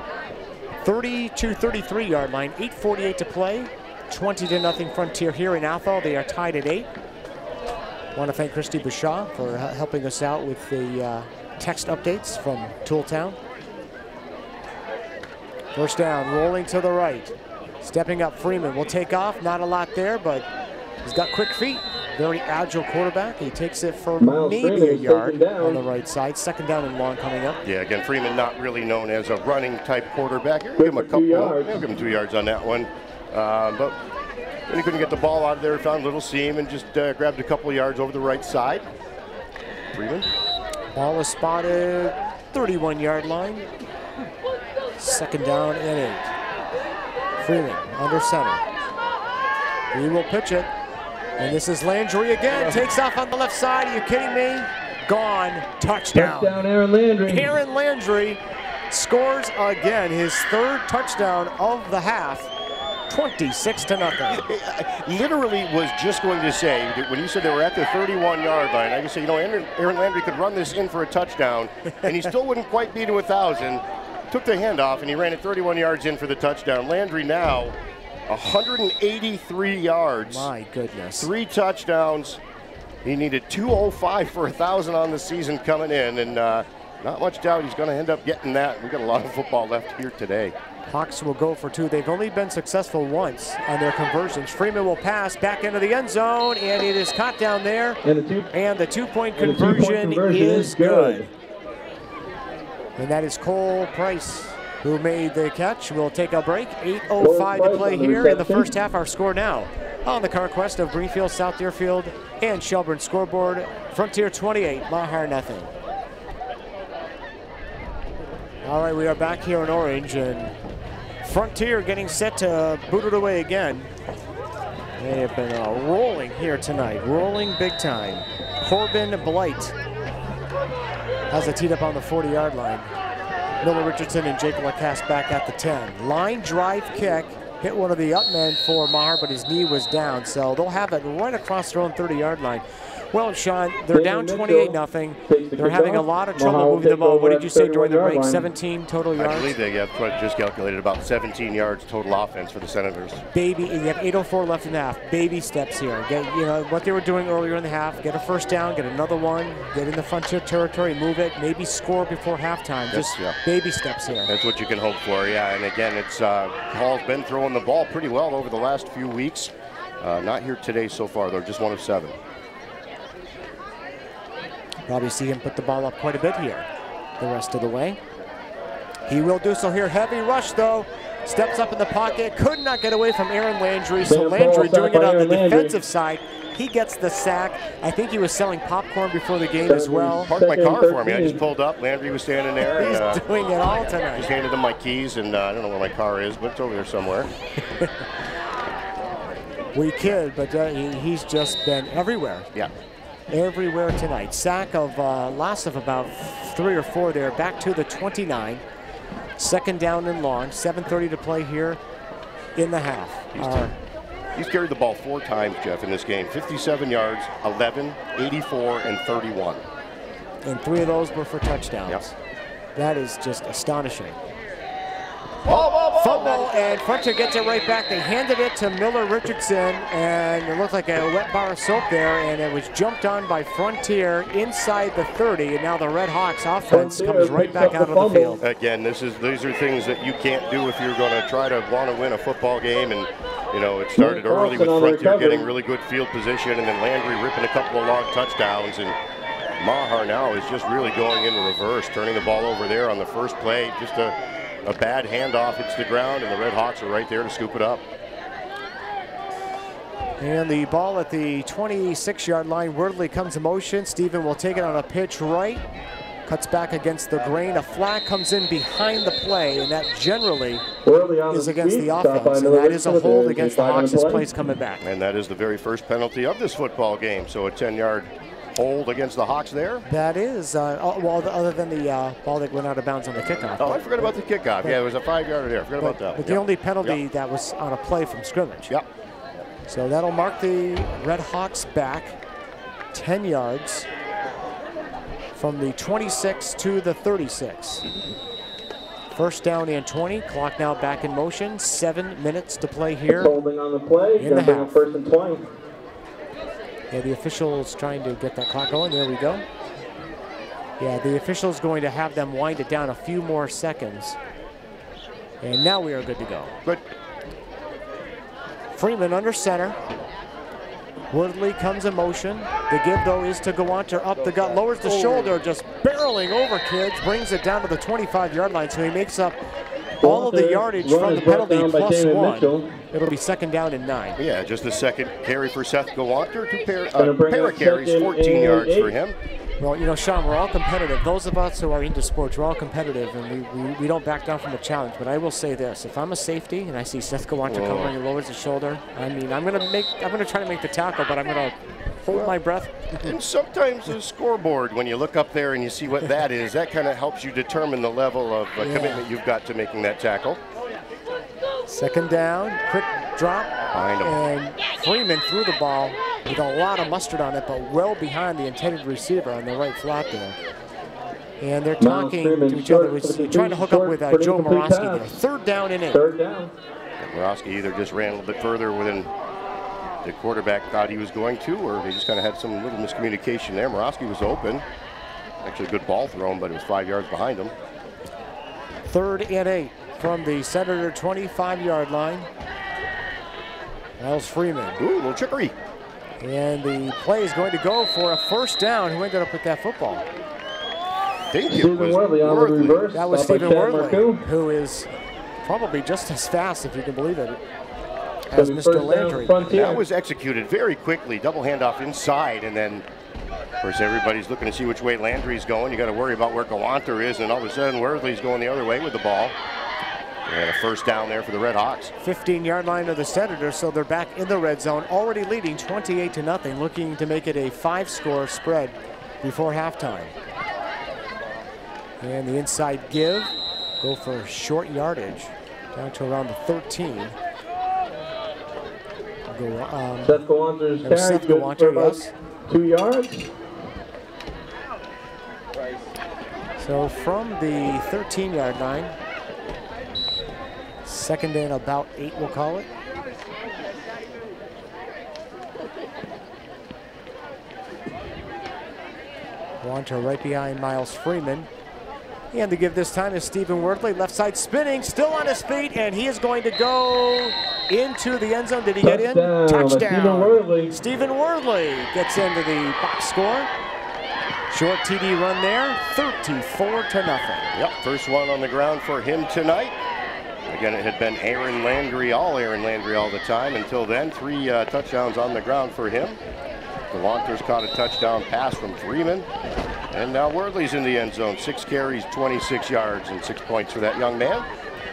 32-33 line, 8:48 to play. 20-0 Frontier here in Athol. They are tied at 8. Want to thank Christy Bouchard for helping us out with the text updates from Tooltown. First down, rolling to the right. Stepping up, Freeman will take off. Not a lot there, but he's got quick feet. Very agile quarterback. He takes it for maybe a yard on the right side. 2nd down and long coming up. Yeah, again, Freeman not really known as a running type quarterback. You're going to give him a couple. You'll give him 2 yards on that one. But when he couldn't get the ball out of there, found a little seam and just grabbed a couple of yards over the right side. Freeman. Ball is spotted, 31-yard line. 2nd down and 8. Freeman under center. He will pitch it. And this is Landry again. Takes off on the left side. Are you kidding me? Gone. Touchdown. Touchdown, Aaron Landry. Aaron Landry scores again. His 3rd touchdown of the half. 26-0. Literally was just going to say, when you said they were at the 31-yard line, I just say, you know, Aaron Landry could run this in for a touchdown, and he still wouldn't quite beat it 1,000. Took the handoff, and he ran it 31 yards in for the touchdown. Landry now 183 yards. My goodness. 3 touchdowns. He needed 205 for 1,000 on the season coming in, and not much doubt he's going to end up getting that. We've got a lot of football left here today. Hawks will go for 2. They've only been successful once on their conversions. Freeman will pass back into the end zone, and it is caught down there. And the 2-point conversion is good. And that is Cole Price who made the catch. We'll take a break. 8:05 to play here in the first half. Our score now on the conquest of Greenfield, South Deerfield, and Shelburne scoreboard. Frontier 28, Mahar nothing. All right, we are back here in Orange, and Frontier getting set to boot it away again. They have been rolling here tonight, rolling big time. Corbin Blight has it teed up on the 40-yard line. Miller Richardson and Jake Lacasse back at the 10. Line drive kick, hit one of the up men for Mahar, but his knee was down, so they'll have it right across their own 30-yard line. Well, Sean, they're down 28-0. They're having a lot of trouble moving the ball. What did you say during the break? 17 total yards? I believe they have just calculated about 17 yards total offense for the Senators. You have 8:04 left in the half. Baby steps here. Get, you know, what they were doing earlier in the half, get a first down, get another one, get in the Frontier territory, move it, maybe score before halftime. Just baby steps here. That's what you can hope for, yeah. And again, it's Hall's been throwing the ball pretty well over the last few weeks. Not here today so far, though, just 1 of 7. Probably see him put the ball up quite a bit here the rest of the way. He will do so here. Heavy rush, though. Steps up in the pocket. Could not get away from Aaron Landry. So Landry doing it on the defensive side. He gets the sack. I think he was selling popcorn before the game as well. Parked my car for me. I just pulled up. Landry was standing there. He's doing it all tonight. Just handed him my keys, and I don't know where my car is, but it's over there somewhere. We kid, but he's just been everywhere. Yeah. Everywhere tonight. Sack of loss of about 3 or 4 there. Back to the 29. Second down and long, 7:30 to play here in the half. He's carried the ball 4 times, Jeff, in this game. 57 yards, 11, 84, and 31. And 3 of those were for touchdowns. Yep. That is just astonishing. Ball. Fumble, and Frontier gets it right back. They handed it to Miller Richardson, and it looked like a wet bar of soap there, and it was jumped on by Frontier inside the 30, and now the Red Hawks offense comes right back out of the field. Again, these are things that you can't do if you're going to try to want to win a football game, and you know, it started early with Frontier getting really good field position, and then Landry ripping a couple of long touchdowns, and Mahar now is just really going in reverse, turning the ball over there on the first play. Just a bad handoff hits the ground, and the Red Hawks are right there to scoop it up. And the ball at the 26-yard line. Wordley comes in motion. Stephen will take it on a pitch right. Cuts back against the grain. A flag comes in behind the play, and that generally is against the offense. And that is a hold against the Hawks as plays coming back. And that is the very first penalty of this football game. So a 10-yard hold against the Hawks there. That is, well, other than the ball that went out of bounds on the kickoff. Oh, I forgot about the kickoff. Yeah, it was a 5-yarder there. I forgot about that. But the only penalty that was on a play from scrimmage. Yep. So that'll mark the Red Hawks back 10 yards from the 26 to the 36. First down and 20. Clock now back in motion. 7 minutes to play here. Holding on the play. In the half. First and 20. Yeah, the official's trying to get that clock going. There we go. Yeah, the official's going to have them wind it down a few more seconds. And now we are good to go. Good. Freeman under center. Woodley comes in motion. The give, though, is to Gawanter up the gut, lowers the shoulder, just barreling over kids, brings it down to the 25-yard line, so he makes up all of the yardage from the penalty plus 1. It'll be second down and 9. Yeah, just the second carry for Seth Gawanter. Pair of carries, 14 yards for him. Well, you know, Sean, we're all competitive. Those of us who are into sports, we're all competitive, and we don't back down from a challenge. But I will say this: if I'm a safety and I see Seth Gawanter coming and lowers his shoulder, I mean, I'm gonna try to make the tackle, but I'm gonna hold my breath. And sometimes the scoreboard, when you look up there and you see what that is, that kind of helps you determine the level of commitment you've got to making that tackle. Second down, quick drop, and Freeman threw the ball with a lot of mustard on it, but well behind the intended receiver on the right flat there. And they're talking to each other, trying to hook up with Joe Morosky there. Third down and 8. Third down. Morosky either just ran a little bit further than the quarterback thought he was going to, or they just kind of had some little miscommunication there. Morosky was open. Actually a good ball thrown, but it was 5 yards behind him. Third and 8 from the Senator 25-yard line. Miles Freeman. Ooh, a little trickery. And the play is going to go for a first down. Who ended up with that football? I think it was Worthley. That was Stephen Worthley, who is probably just as fast, if you can believe it, as Mr. Landry. That was executed very quickly. Double handoff inside, and then, of course, everybody's looking to see which way Landry's going. You got to worry about where Gawanter is, and all of a sudden, Worthley's going the other way with the ball. And a first down there for the Red Hawks. 15-yard line of the Senators, so they're back in the red zone, already leading 28-0, looking to make it a 5-score spread before halftime. And the inside give, go for short yardage, down to around the 13. Seth Gawanter's carry, good for about 2 yards. So from the 13-yard line, second and about 8, we'll call it. Gawanter right behind Miles Freeman. And the give this time is Stephen Worthley, left side spinning, still on his feet, and he is going to go into the end zone. Did he get in? Touchdown. Stephen Worthley gets into the box score. Short TD run there, 34-0. Yep, first one on the ground for him tonight. Again, it had been Aaron Landry all the time until then. 3 touchdowns on the ground for him. Gawanter's caught a touchdown pass from Freeman. And now Worthley's in the end zone. 6 carries, 26 yards, and 6 points for that young man.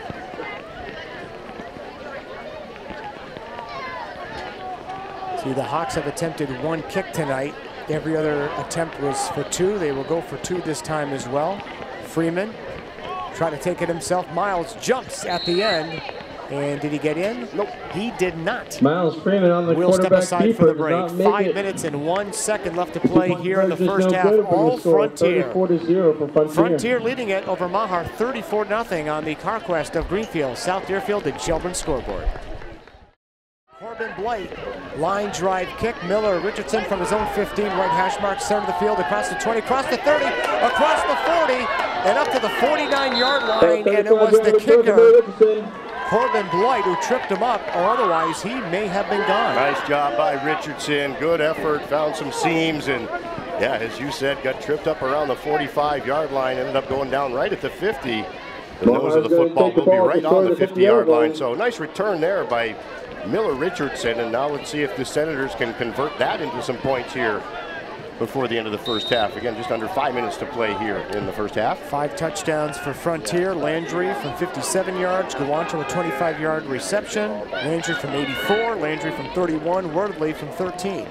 See, the Hawks have attempted 1 kick tonight. Every other attempt was for 2. They will go for 2 this time as well. Freeman Trying to take it himself. Miles jumps at the end. And did he get in? Nope, he did not. Miles Freeman on the We'll step quarterback aside for the break. 5 minutes and 1 second left to play here in the first half. All Frontier. 34-0 for Frontier. Frontier leading it over Mahar 34-0 on the CarQuest of Greenfield, South Deerfield and Shelburne scoreboard. Corbin Blight, line drive kick. Miller Richardson from his own 15, right hash mark, center of the field, across the 20, across the 30, across the 40, and up to the 49-yard line, and it was the kicker, Corbin Blight, who tripped him up, or otherwise he may have been gone. Nice job by Richardson. Good effort. Found some seams, and yeah, as you said, got tripped up around the 45-yard line. Ended up going down right at the 50. The nose of the football will be right on the 50-yard line. So nice return there by Miller Richardson. And now let's see if the Senators can convert that into some points here before the end of the first half. Again, just under 5 minutes to play here in the first half. 5 touchdowns for Frontier. Landry from 57 yards. Gawanter with 25-yard reception. Landry from 84. Landry from 31. Wordley from 13.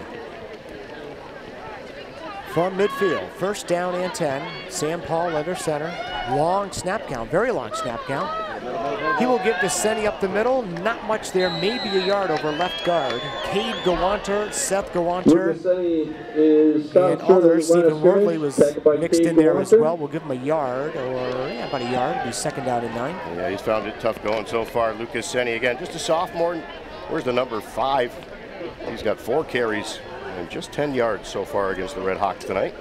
From midfield, first down and 10. Sam Paul under center. Long snap count, very long snap count. He will give to Senny up the middle. Not much there, maybe a yard over left guard. Cade Gawanter, Seth Gawanter, and others. Stephen Wordley was mixed in there as well. We'll give him a yard, or yeah, about a yard. It'll be second down and 9. Yeah, he's found it tough going so far. Lucas Senny again, just a sophomore. Where's the number 5? He's got 4 carries and just 10 yards so far against the Red Hawks tonight.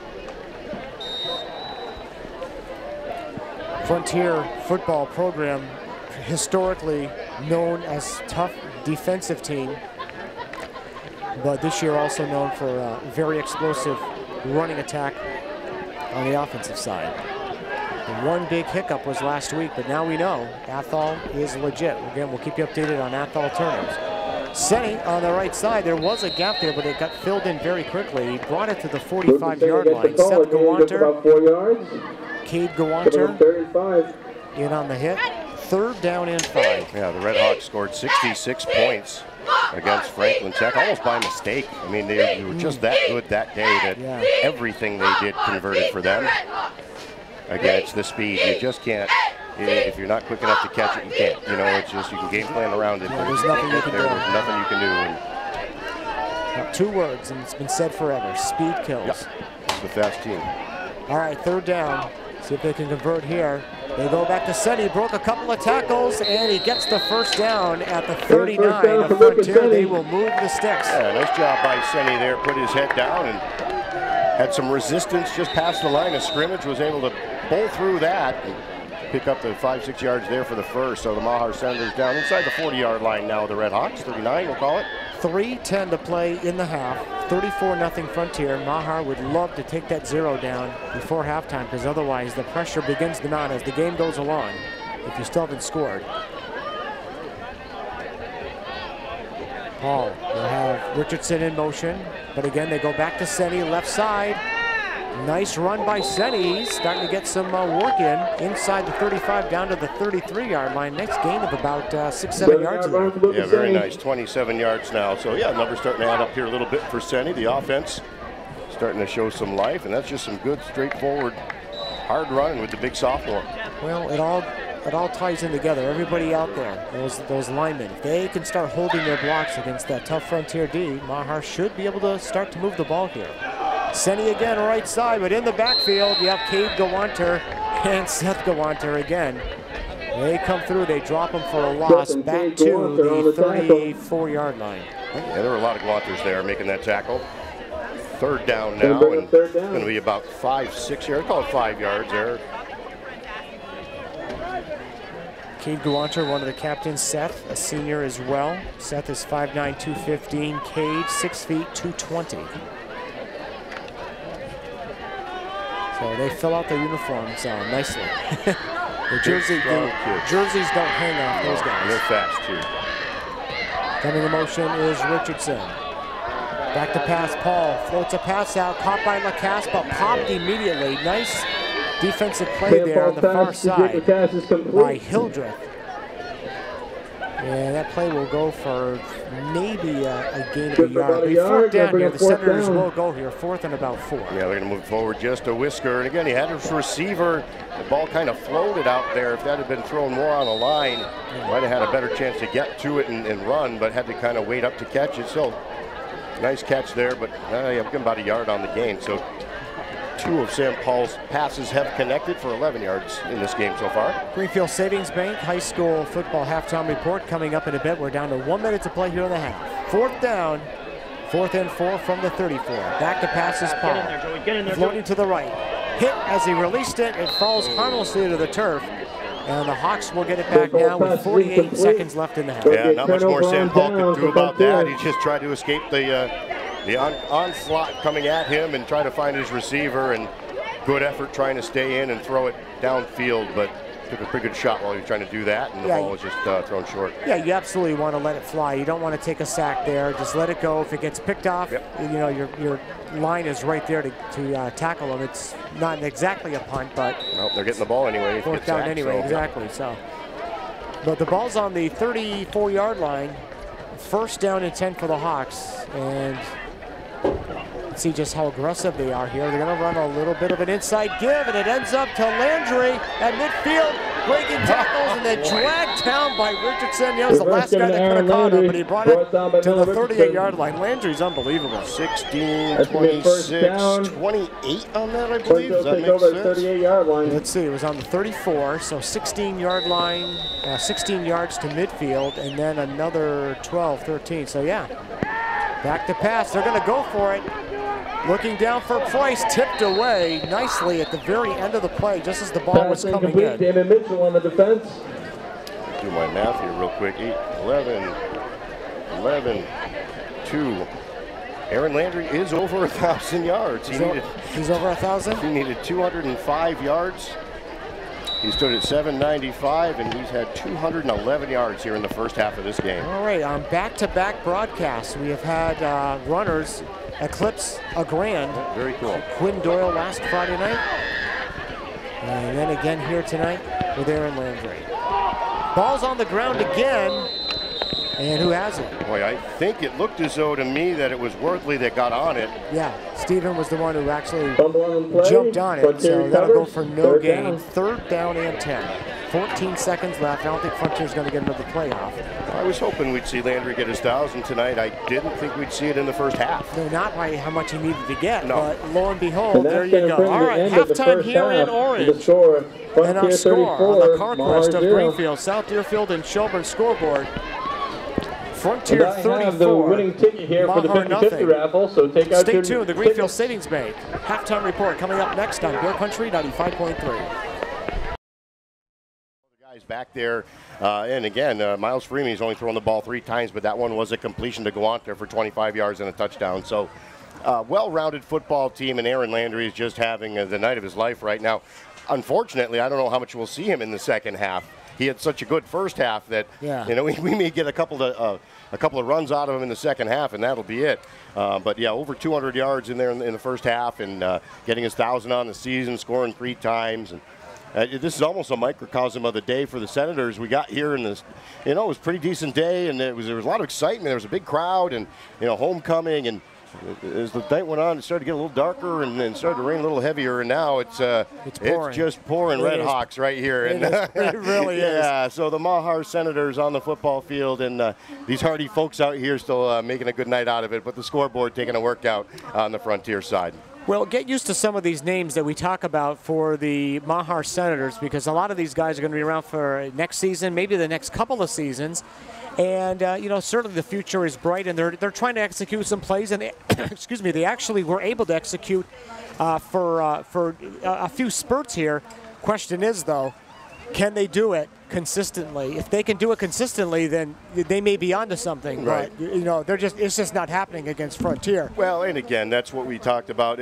Frontier football program, historically known as tough defensive team, but this year also known for a very explosive running attack on the offensive side. The one big hiccup was last week, but now we know Athol is legit. Again, we'll keep you updated on Athol turnovers. Senny on the right side, there was a gap there, but it got filled in very quickly. He brought it to the 45-yard line. Seth Gawanter, Cade Gawanter in on the hit. Third down and 5. Yeah, the Red Hawks scored 66 points against Franklin Tech, almost by mistake. I mean, they were just that good that day that everything they did converted for them. Again, it's the speed. You just can't. If you're not quick enough to catch it, you can't. You know, it's just you can game plan around it. Yeah, there's nothing you can do. There's nothing you can do. And 2 words, and it's been said forever. Speed kills. Yep. It's the fast team. All right, third down. See if they can convert here. They go back to Senny, broke a couple of tackles, and he gets the first down at the 39 of Frontier. They will move the sticks. Yeah, nice job by Senny there. Put his head down and had some resistance just past the line of scrimmage. Was able to pull through that and pick up the 5-6 yards there for the first. So the Mahar Senators down inside the 40-yard line now. The Red Hawks, 39 we'll call it. 3:10 to play in the half. 34-0 Frontier. Mahar would love to take that 0 down before halftime, because otherwise the pressure begins to mount as the game goes along if you still haven't scored. Paul will have Richardson in motion, but again they go back to Senny, left side. Nice run by Senny. He's starting to get some work in inside the 35 down to the 33-yard line. Next gain of about 6-7 yards. Yeah, very nice. 27 yards now. So yeah, numbers starting to add up here a little bit for Senny. The offense starting to show some life, and that's just some good, straightforward, hard running with the big sophomore. Well, it all ties in together. Everybody out there, those linemen, if they can start holding their blocks against that tough Frontier D, Mahar should be able to start to move the ball here. Senny again, right side, but in the backfield, you have Cade Gawanter and Seth Gawanter again. They come through, they drop him for a loss back to the 34-yard line. Yeah, there were a lot of Gawanters there making that tackle. Third down now, and it's going to be about 5-6 yards. Call it 5 yards there. Cade Gawanter, one of the captains. Seth, a senior as well. Seth is 5'9", 215. Cade, 6 feet, 220. So they fill out their uniforms nicely. the jerseys don't hang off those guys. They're fast too. Coming in motion is Richardson. Back to pass, Paul floats a pass out, caught by Lacasse, but popped immediately. Nice defensive play there on the far side by Hildreth. And that play will go for maybe a gain of a yard. Fourth down here. The Senators will go here, 4th and about 4. Yeah, they're going to move forward just a whisker. And again, he had his receiver. The ball kind of floated out there. If that had been thrown more on the line, might have had a better chance to get to it and run, but had to kind of wait up to catch it. So nice catch there, but I've got about a yard on the gain. So 2 of Sam Paul's passes have connected for 11 yards in this game so far. Greenfield Savings Bank High School Football Halftime Report coming up in a bit. We're down to 1 minute to play here in the half. 4th down, 4th and 4 from the 34. Back to pass is Paul. Floating to the right. Hit as he released it. It falls harmlessly to the turf. And the Hawks will get it back now with 48 seconds left in the half. Yeah, not much more Sam Paul could do about that. He just tried to escape the onslaught coming at him and try to find his receiver, and good effort trying to stay in and throw it downfield, but took a pretty good shot while he was trying to do that, and the ball was just thrown short. Yeah, you absolutely want to let it fly. You don't want to take a sack there. Just let it go. If it gets picked off, you know, your line is right there to tackle him. It's not exactly a punt, but well, they're getting the ball anyway. 4th down anyway, exactly. So, but the ball's on the 34-yard line. 1st down and 10 for the Hawks, and let's see just how aggressive they are here. They're going to run a little bit of an inside give, and it ends up to Landry at midfield, breaking tackles, and then dragged down by Richardson. That was the last guy that could have caught him, but he brought it to the 38-yard line. Landry's unbelievable. 16, 26, 28 on that, I believe. Does that make sense? 38-yard line. Let's see, it was on the 34, so 16-yard line, 16 yards to midfield, and then another 12, 13. So, yeah. Back to pass. They're going to go for it. Looking down for Price, tipped away nicely at the very end of the play, just as the ball was coming in. Damon Mitchell on the defense. Do my math here real quick. 8, 11, 2. Aaron Landry is over 1,000 yards. He's over 1,000? He needed 205 yards. He stood at 795, and he's had 211 yards here in the first half of this game. All right, on back-to-back broadcasts, we have had runners eclipse a grand. Very cool. Quinn Doyle last Friday night, and then again here tonight with Aaron Landry. Ball's on the ground again, and who has it? Boy, I think it looked as though to me that it was Worthley that got on it. Yeah, Stephen was the one who actually jumped on it, so that'll go for no gain. 3rd down and 10. 14 seconds left. I don't think Frontier's going to get another play off. I was hoping we'd see Landry get his 1,000 tonight. I didn't think we'd see it in the first half. No, not by how much he needed to get, no. But lo and behold, there you go. All right, halftime here in Orange. And our score on the conquest of Greenfield, South Deerfield, and Shelburne scoreboard. Frontier 34, the winning ticket here for the 50-50 raffle, so take out Stay tuned, the Greenfield Savings Bank halftime report coming up next on Bear Country 95.3. Back there, and again, Miles Freeman, he's only thrown the ball 3 times, but that one was a completion to go on there for 25 yards and a touchdown. So, well-rounded football team, and Aaron Landry is just having the night of his life right now. Unfortunately, I don't know how much we'll see him in the second half. He had such a good first half that you know we may get a couple of runs out of him in the second half, and that'll be it. But yeah, over 200 yards in there in the first half, and getting his 1,000 on the season, scoring 3 times, and. This is almost a microcosm of the day for the Senators. We got here in this, you know, it was a pretty decent day, and there was a lot of excitement. There was a big crowd, and you know, homecoming. And as the night went on, it started to get a little darker, and then started to rain a little heavier. And now it's just pouring Red Hawks right here. It really is. Yeah. So the Mahar Senators on the football field, and these hardy folks out here still making a good night out of it. But the scoreboard taking a workout on the Frontier side. Well, get used to some of these names that we talk about for the Mahar Senators, because a lot of these guys are going to be around for next season, maybe the next couple of seasons. And, you know, certainly the future is bright, and they're trying to execute some plays. And, they, excuse me, they actually were able to execute for a few spurts here. Question is, though, can they do it consistently? If they can do it consistently, then they may be onto something. Right. But, you know, it's just not happening against Frontier. Well, and again, that's what we talked about.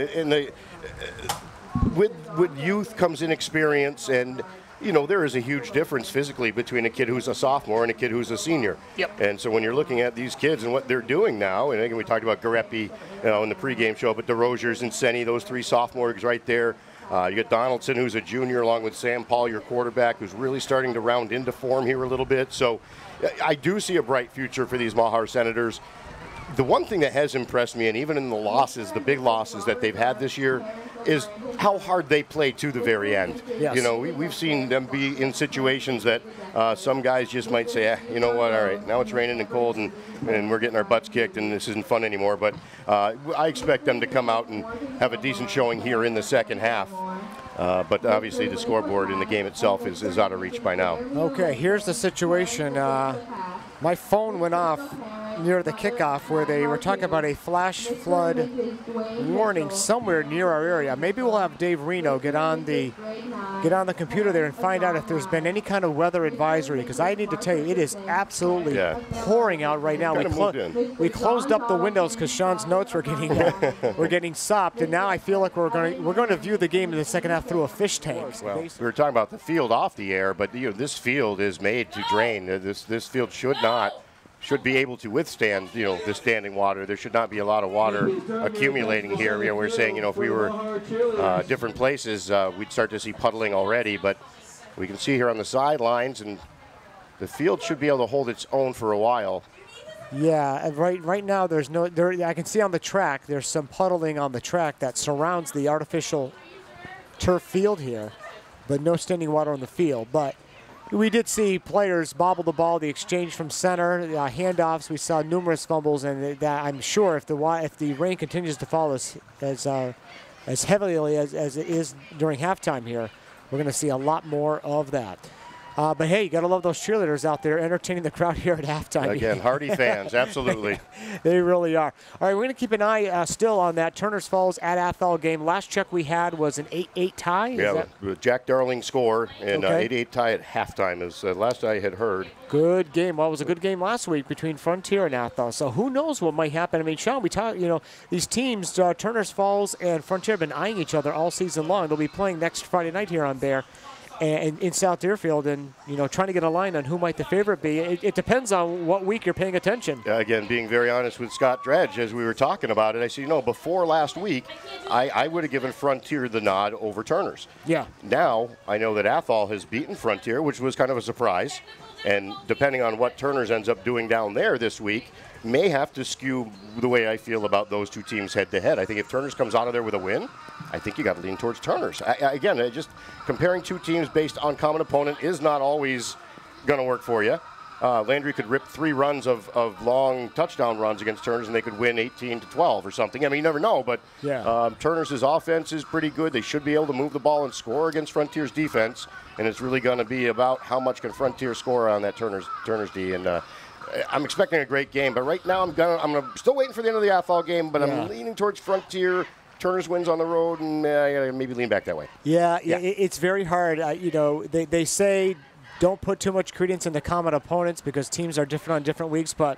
With youth comes inexperience, and you know, there is a huge difference physically between a kid who's a sophomore and a kid who's a senior. Yep. And so when you're looking at these kids and what they're doing now, and again, we talked about Garepi, you know, in the pregame show, but DeRosiers and Senni, those 3 sophomores right there, You got Donaldson, who's a junior, along with Sam Paul, your quarterback, who's really starting to round into form here a little bit. So I do see a bright future for these Mahar Senators. The one thing that has impressed me, and even in the losses, the big losses that they've had this year, is how hard they play to the very end. Yes. You know, we've seen them be in situations that some guys just might say, you know what, all right, now it's raining and cold and we're getting our butts kicked and this isn't fun anymore. But I expect them to come out and have a decent showing here in the second half. But obviously the scoreboard in the game itself is out of reach by now. Okay, here's the situation. My phone went off near the kickoff where they were talking about a flash flood warning somewhere near our area. Maybe we'll have Dave Reno get on the computer there and find out if there's been any kind of weather advisory, because I need to tell you, it is absolutely pouring out right now. We closed up the windows because Sean's notes were getting sopped, and now I feel like we're going to view the game in the second half through a fish tank. Well, we were talking about the field off the air, but this field is made to drain. This field should be able to withstand, the standing water. There should not be a lot of water accumulating here. We're saying, if we were different places, we'd start to see puddling already. But we can see here on the sidelines, and the field should be able to hold its own for a while. Yeah, right now there's no. I can see on the track there's some puddling on the track that surrounds the artificial turf field here, but no standing water on the field. But we did see players bobble the ball, the exchange from center, handoffs. We saw numerous fumbles, and I'm sure if the rain continues to fall as heavily as it is during halftime here, we're going to see a lot more of that. But hey, you got to love those cheerleaders out there entertaining the crowd here at halftime. Again, hardy fans, absolutely. They really are. All right, we're going to keep an eye still on that Turners Falls at Athol game. Last check we had was an 8-8 tie. Yeah, Jack Darling score and 8-8 tie at halftime is the last I had heard. Good game. Well, it was a good game last week between Frontier and Athol. So who knows what might happen? I mean, Sean, we talk. These teams, Turners Falls and Frontier, have been eyeing each other all season long. They'll be playing next Friday night here on Bear. And in South Deerfield, and trying to get a line on who might the favorite be. It depends on what week you're paying attention. Again, being very honest with Scott Dredge, as we were talking about it, I said, before last week, I would have given Frontier the nod over Turners. Yeah. Now I know that Athol has beaten Frontier, which was kind of a surprise, and depending on what Turners ends up doing down there this week, may have to skew the way I feel about those two teams head to head. I think if Turners comes out of there with a win, I think you got to lean towards Turners. Again, just comparing two teams based on common opponent is not always going to work for you. Landry could rip 3 runs of long touchdown runs against Turners, and they could win 18-12 or something. I mean, you never know, but Turners' offense is pretty good. They should be able to move the ball and score against Frontier's defense, and it's really going to be about how much can Frontier score on that Turners D. And I'm expecting a great game, but right now I'm still waiting for the end of the Athol game, but I'm leaning towards Frontier. Turners wins on the road, and maybe lean back that way. Yeah. It's very hard. They say don't put too much credence in the common opponents because teams are different on different weeks, but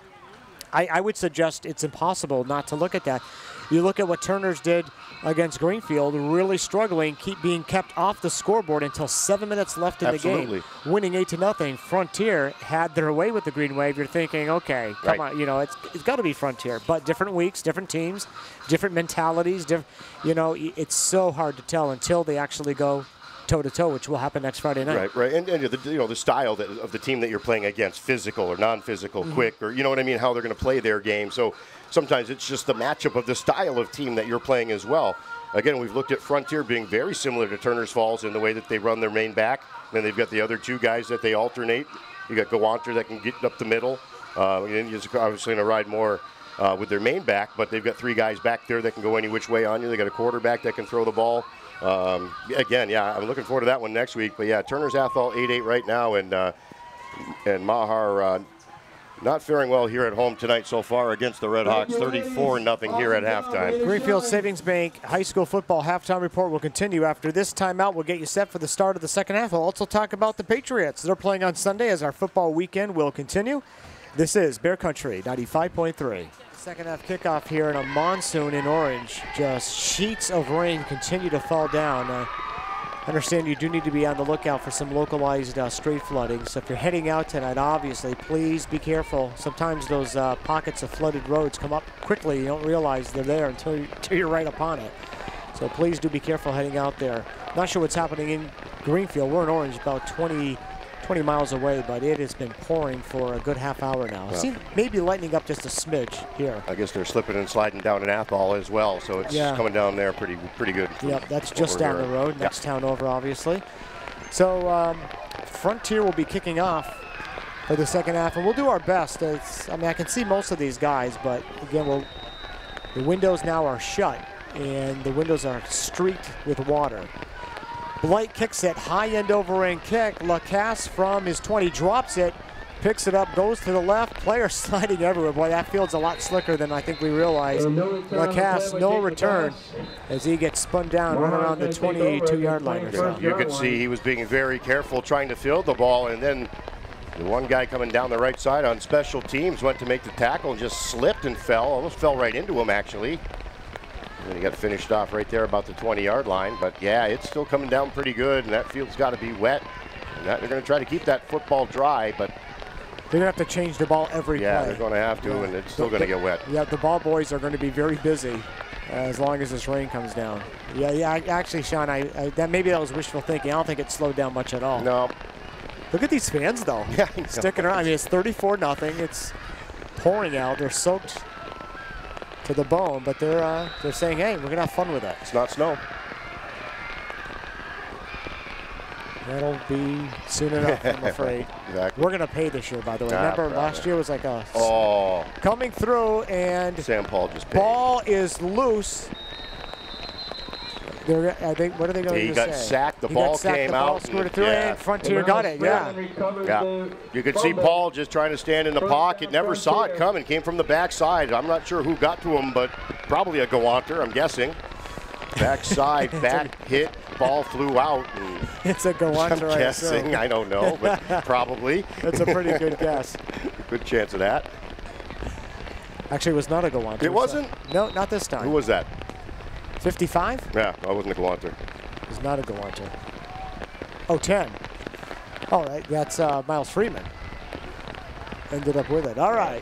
I would suggest it's impossible not to look at that. You look at what Turners did against Greenfield, really struggling, being kept off the scoreboard until 7 minutes left in the game, winning 8-0. Frontier had their way with the Green Wave. You're thinking, okay, come on, it's got to be Frontier. But different weeks, different teams, different mentalities. It's so hard to tell until they actually go toe-to-toe, which will happen next Friday night. Right. And the style of the team that you're playing against, physical or non-physical, quick, or how they're going to play their game. So sometimes it's just the matchup of the style of team that you're playing as well. Again, we've looked at Frontier being very similar to Turners Falls in the way that they run their main back. Then they've got the other 2 guys that they alternate. You got Gawanter that can get up the middle. Indians are obviously going to ride more with their main back, but they've got 3 guys back there that can go any which way on you. They got a quarterback that can throw the ball. I'm looking forward to that one next week. But Turner's Athol 8-8 right now, and Mahar not faring well here at home tonight so far against the Red Hawks, 34-0 here at halftime. Greenfield Savings Bank High School Football Halftime Report will continue after this timeout. We'll get you set for the start of the second half. We'll also talk about the Patriots. They're playing on Sunday as our football weekend will continue. This is Bear Country 95.3. Second half kickoff here in a monsoon in Orange. Just sheets of rain continue to fall down. I understand you do need to be on the lookout for some localized street flooding. So if you're heading out tonight, obviously, please be careful. Sometimes those pockets of flooded roads come up quickly. You don't realize they're there until you're right upon it. So please do be careful heading out there. Not sure what's happening in Greenfield. We're in Orange, about 20 miles away, but it has been pouring for a good half hour now. Yeah. See, maybe lightening up just a smidge here. I guess they're slipping and sliding down in Athol as well, so it's coming down there pretty good. Yep, that's just down the road, next town over, obviously. So Frontier will be kicking off for the second half, and we'll do our best. I mean, I can see most of these guys, but again, the windows now are shut, and the windows are streaked with water. Blight kicks it, high end over end kick. Lacasse from his 20 drops it, picks it up, goes to the left. Players sliding everywhere. Boy, that field's a lot slicker than I think we realized. Lacasse, no return as he gets spun down right around the 22-yard line or so. You could see he was being very careful trying to field the ball, and then the one guy coming down the right side on special teams went to make the tackle and just slipped and fell. Almost fell right into him, actually. And he got finished off right there about the 20-yard line. But yeah, it's still coming down pretty good, and that field's got to be wet. And they're going to try to keep that football dry, but they're going to have to change the ball every play. Yeah, they're going to have to, and it's still going to get wet. Yeah, the ball boys are going to be very busy as long as this rain comes down. Yeah. Actually, Shawn, maybe that was wishful thinking. I don't think it slowed down much at all. No. Look at these fans, though. Yeah, sticking around. I mean, it's 34-0. It's pouring out. They're soaked to the bone, but they're saying, hey, we're going to have fun with it. It's not snow. That'll be soon enough, I'm afraid. Exactly. We're going to pay this year, by the way. Remember, last year was like a coming through, and Sam Paul just paid. Ball is loose. What are they going to say? He got sacked. The ball came out. Scored it through, and Frontier got it. Yeah. You could see Paul just trying to stand in the pocket. Never saw it coming. Came from the backside. I'm not sure who got to him, but probably a Gawanter, I'm guessing. Backside, back hit, ball flew out. And it's a Gawanter, I'm guessing. I don't know, but probably. That's a pretty good guess. Good chance of that. Actually, it was not a Gawanter. It wasn't? No, not this time. Who was that? 55? Yeah, I wasn't a Gawanter. It was not a Gawanter. Oh, 10. All right, that's Miles Freeman. Ended up with it. All right.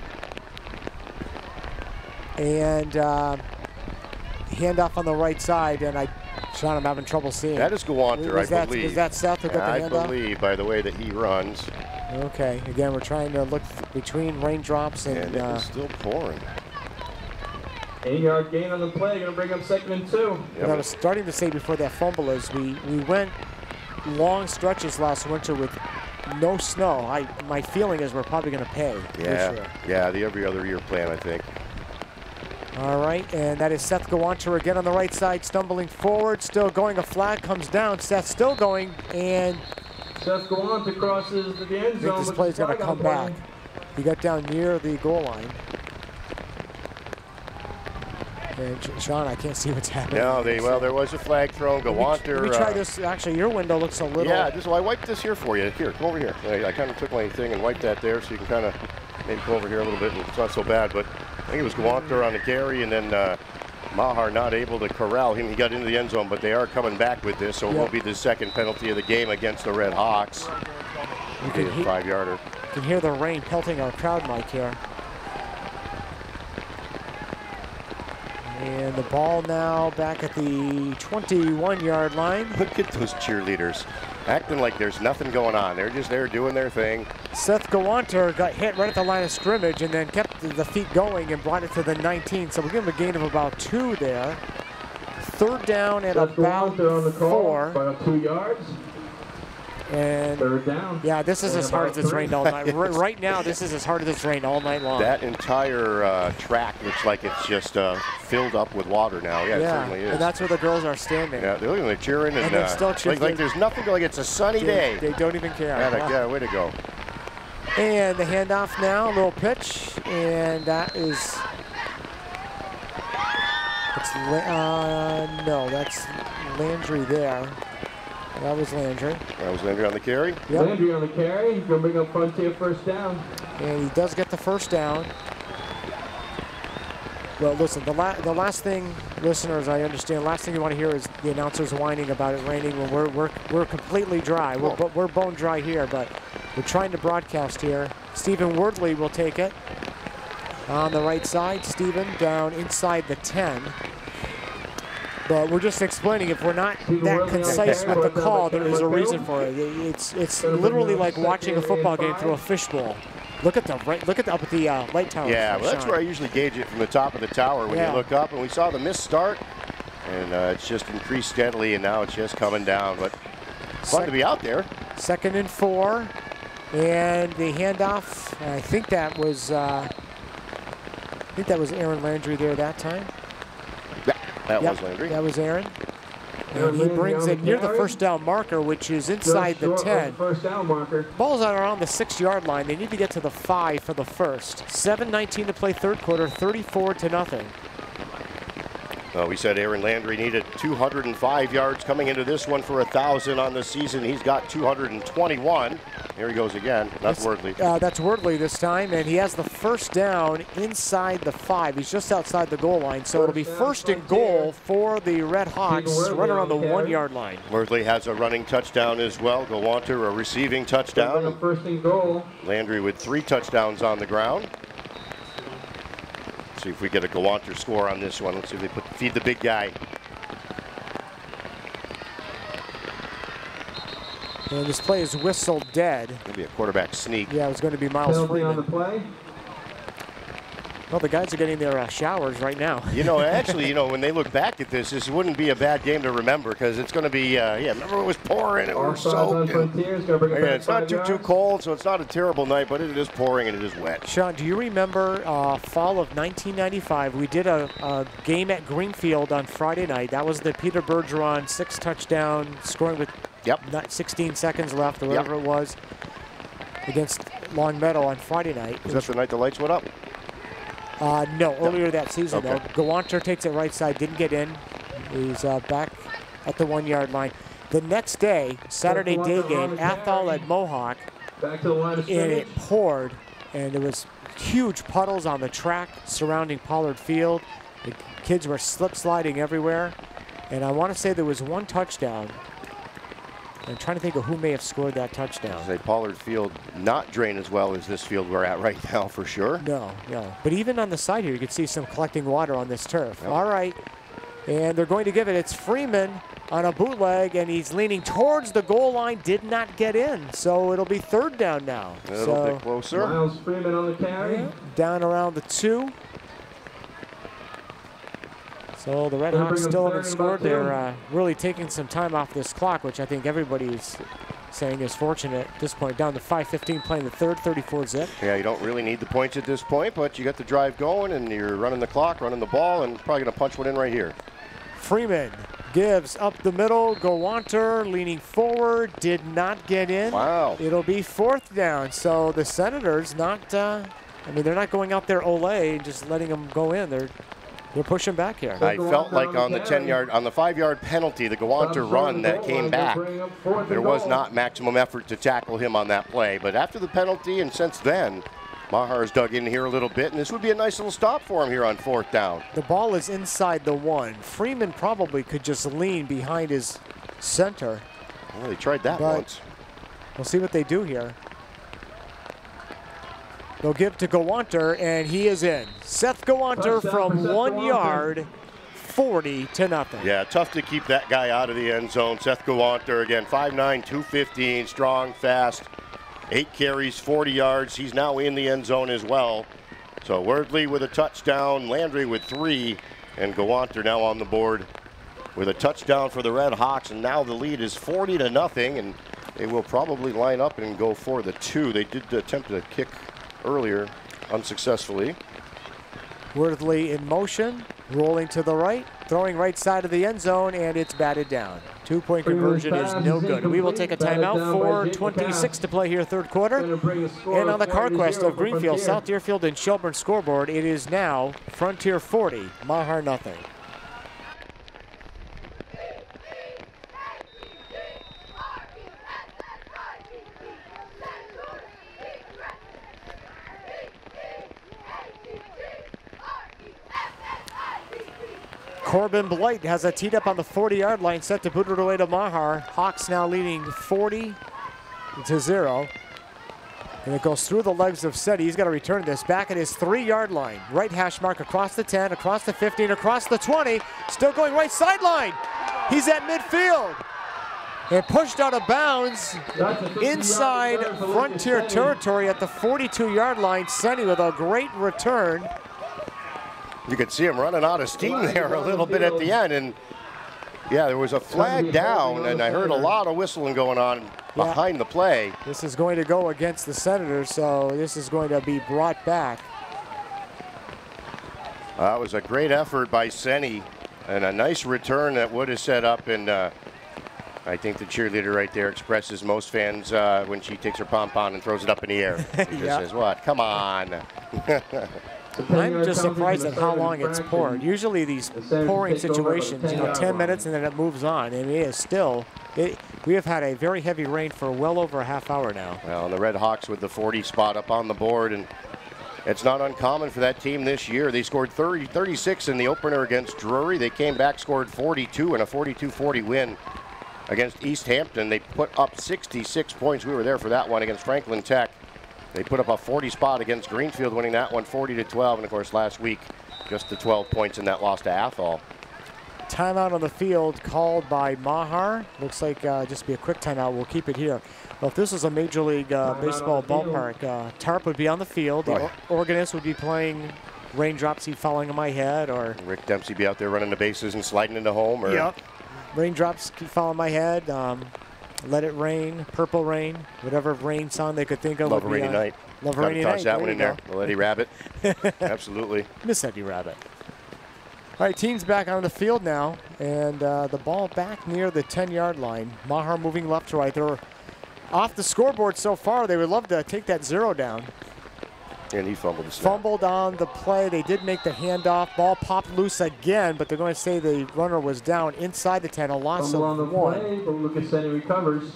And handoff on the right side, and Shawn, I'm having trouble seeing. That is Gawanter, I believe. Was that Seth who got the handoff? I believe, by the way that he runs. Okay, again, we're trying to look between raindrops and it is still pouring. 8-yard gain on the play, going to bring up 2nd and 2. What I was starting to say before that fumble is we went long stretches last winter with no snow. My feeling is we're probably going to pay this year. Yeah, the every other year plan, I think. All right, and that is Seth Gawanter again on the right side, stumbling forward, still going. A flag comes down. Seth still going, and Seth Gawanter crosses the end zone. I think this play's going to come back. He got down near the goal line. And Shawn, I can't see what's happening. No, there was a flag thrown. Gawanter. Let me try this. Actually, your window looks a little. Yeah, I wiped this here for you. Here, come over here. I kind of took my thing and wiped that there, so you can kind of maybe come over here a little bit, and it's not so bad. But I think it was Gawanter on the carry, and then Mahar not able to corral him. He got into the end zone, but they are coming back with this, so it won't be the second penalty of the game against the Red Hawks. It'll be a 5-yarder. You can hear the rain pelting our crowd mic here. And the ball now back at the 21-yard line. Look at those cheerleaders acting like there's nothing going on. They're just there doing their thing. Seth Gawanter got hit right at the line of scrimmage and then kept the feet going and brought it to the 19. So we're giving him a gain of about 2 there. 3rd down at about 4. About 2 yards. And 3rd down. Yeah, this is as hard as it's rained all night. Right now, this is as hard as it's rained all night long. That entire track looks like it's just filled up with water now. Yeah, it certainly is. And that's where the girls are standing. Yeah, they're cheering and they're still cheering. Like there's nothing, like it's a sunny day. They don't even care. Yeah, way to go. And the handoff now, a little pitch, and that is. That's Landry there. That was Landry. That was Landry on the carry. Yep. Landry on the carry. He's going to bring up Frontier 1st down. And he does get the 1st down. Well, listen, the last thing, listeners, I understand, last thing you want to hear is the announcers whining about it raining when we're completely dry. We're bone dry here, but we're trying to broadcast here. Stephen Wordley will take it on the right side. Stephen down inside the 10. But we're just explaining, if we're not that concise with the call, there is a reason for it. It's literally like watching a football game through a fishbowl. Look at the up at the light tower. Yeah, well, that's where I usually gauge it, from the top of the tower when you look up. And we saw the missed start, and it's just increased steadily, and now it's just coming down. But fun to be out there. 2nd and 4, and the handoff. I think that was Aaron Landry there that time. That was Landry. That was Aaron. And he brings it near the first down marker, which is inside the 10. Ball's out around the 6-yard line. They need to get to the 5 for the first. 7:19 to play third quarter, 34-0. Well, we said Aaron Landry needed 205 yards coming into this one for 1,000 on the season. He's got 221. Here he goes again. That's Wordley. That's Wordley this time, and he has the first down inside the 5. He's just outside the goal line, so it'll be 1st and goal for the Red Hawks, right around the 1-yard line. Wordley has a running touchdown as well. Gawanter a receiving touchdown. 1st and goal. Landry with 3 touchdowns on the ground. See if we get a Gawanter score on this one. Let's see if they feed the big guy. And this play is whistled dead. Maybe a quarterback sneak. Yeah, it was going to be Miles Freeman. On the play. Well, the guys are getting their showers right now. You know, actually, you know, when they look back at this, this wouldn't be a bad game to remember, because it's going to be, yeah, remember it was pouring, it was soaked. It's not too cold, so it's not a terrible night, but it is pouring and it is wet. Shawn, do you remember fall of 1995? We did a game at Greenfield on Friday night. That was the Peter Bergeron 6-touchdown scoring with not 16 seconds left or whatever it was against Long Meadow on Friday night. Was that the night the lights went up? No, earlier that season, though. Gawanter takes it right side, didn't get in. He's back at the 1-yard line. The next day, Saturday day game, Athol at Mohawk, and it poured, and there was huge puddles on the track surrounding Pollard Field. The kids were slip-sliding everywhere, and I want to say there was 1 touchdown. I'm trying to think of who may have scored that touchdown. Say Pollard Field not drain as well as this field we're at right now, for sure. No. But even on the side here, you can see some collecting water on this turf. Yep. All right, and they're going to give it. It's Freeman on a bootleg, and he's leaning towards the goal line. Did not get in, so it'll be 3rd down now. A little bit closer. Miles Freeman on the carry. Down around the 2. So the Red Hawks still haven't scored. They're really taking some time off this clock, which I think everybody's saying is fortunate at this point. Down to 5:15 playing the 3rd, 34-zip. Yeah, you don't really need the points at this point, but you got the drive going, and you're running the clock, running the ball, and probably going to punch one in right here. Freeman gives up the middle. Gawanter leaning forward, did not get in. Wow. It'll be 4th down. So the Senators not, I mean, they're not going out there Olay and just letting them go in. They're pushing back here. I felt like on the 10-yard, on the 5-yard penalty, the Gawanter run that came back, there was not maximum effort to tackle him on that play. But after the penalty and since then, Mahar's dug in here a little bit, and this would be a nice little stop for him here on 4th down. The ball is inside the 1. Freeman probably could just lean behind his center. Well, they tried that once. We'll see what they do here. They'll give to Gawanter, and he is in. Seth Gawanter from 1 yard, 40-0. Yeah, tough to keep that guy out of the end zone. Seth Gawanter, again, 5'9", 215, strong, fast, 8 carries, 40 yards. He's now in the end zone as well. So Wordley with a touchdown, Landry with 3, and Gawanter now on the board with a touchdown for the Red Hawks, and now the lead is 40-0, and they will probably line up and go for the 2. They did attempt a kick earlier, unsuccessfully. Worthley in motion, rolling to the right, throwing right side of the end zone, and it's batted down. 2-point conversion is no good. We will take a timeout. 4:26 to play here, 3rd quarter. And on the CarQuest of Greenfield, South Deerfield, and Shelburne scoreboard, it is now Frontier 40, Mahar nothing. Corbin Blight has a teed up on the 40-yard line, set to boot it away to Mahar. Hawks now leading 40-0. And it goes through the legs of Seti. He's got to return this back at his 3-yard line. Right hash mark across the 10, across the 15, across the 20. Still going right sideline. He's at midfield. And pushed out of bounds inside Frontier territory at the 42-yard line. Seti with a great return. You could see him running out of steam there a little bit at the end. And yeah, there was a flag down, and I heard a lot of whistling going on behind the play. This is going to go against the Senators, so this is going to be brought back. That was a great effort by Seni, and a nice return that would have set up. And I think the cheerleader right there expresses most fans when she takes her pom-pom and throws it up in the air. She just says, what? Come on. I'm just surprised at how long it's poured. Usually these pouring situations, 10 minutes and then it moves on. And it is still, we have had a very heavy rain for well over a half hour now. Well, and the Red Hawks with the 40 spot up on the board, and it's not uncommon for that team this year. They scored 36 in the opener against Drury. They came back, scored 42 in a 42-40 win against East Hampton. They put up 66 points. We were there for that one against Franklin Tech. They put up a 40 spot against Greenfield, winning that one 40-12. And of course, last week, just the 12 points in that loss to Athol. Timeout on the field called by Mahar. Looks like just be a quick timeout. We'll keep it here. Well, if this was a Major League Baseball ballpark, tarp would be on the field. The organist would be playing Raindrops Keep Falling on My Head, or Rick Dempsey be out there running the bases and sliding into home. Or Raindrops Keep Falling on My Head. Let It Rain, Purple Rain, whatever rain song they could think of. Love a Rainy Night. Love a Rainy Night. Toss that one in there. Well, Eddie Rabbit. Absolutely. Miss Eddie Rabbit. All right, team's back on the field now, and the ball back near the 10-yard line. Mahar moving left to right. They're off the scoreboard so far. They would love to take that 0 down. And he fumbled the snap. Fumbled on the play. They did make the handoff. Ball popped loose again, but they're going to say the runner was down inside the 10. A loss of 1. Play, but Lucas Seni recovers.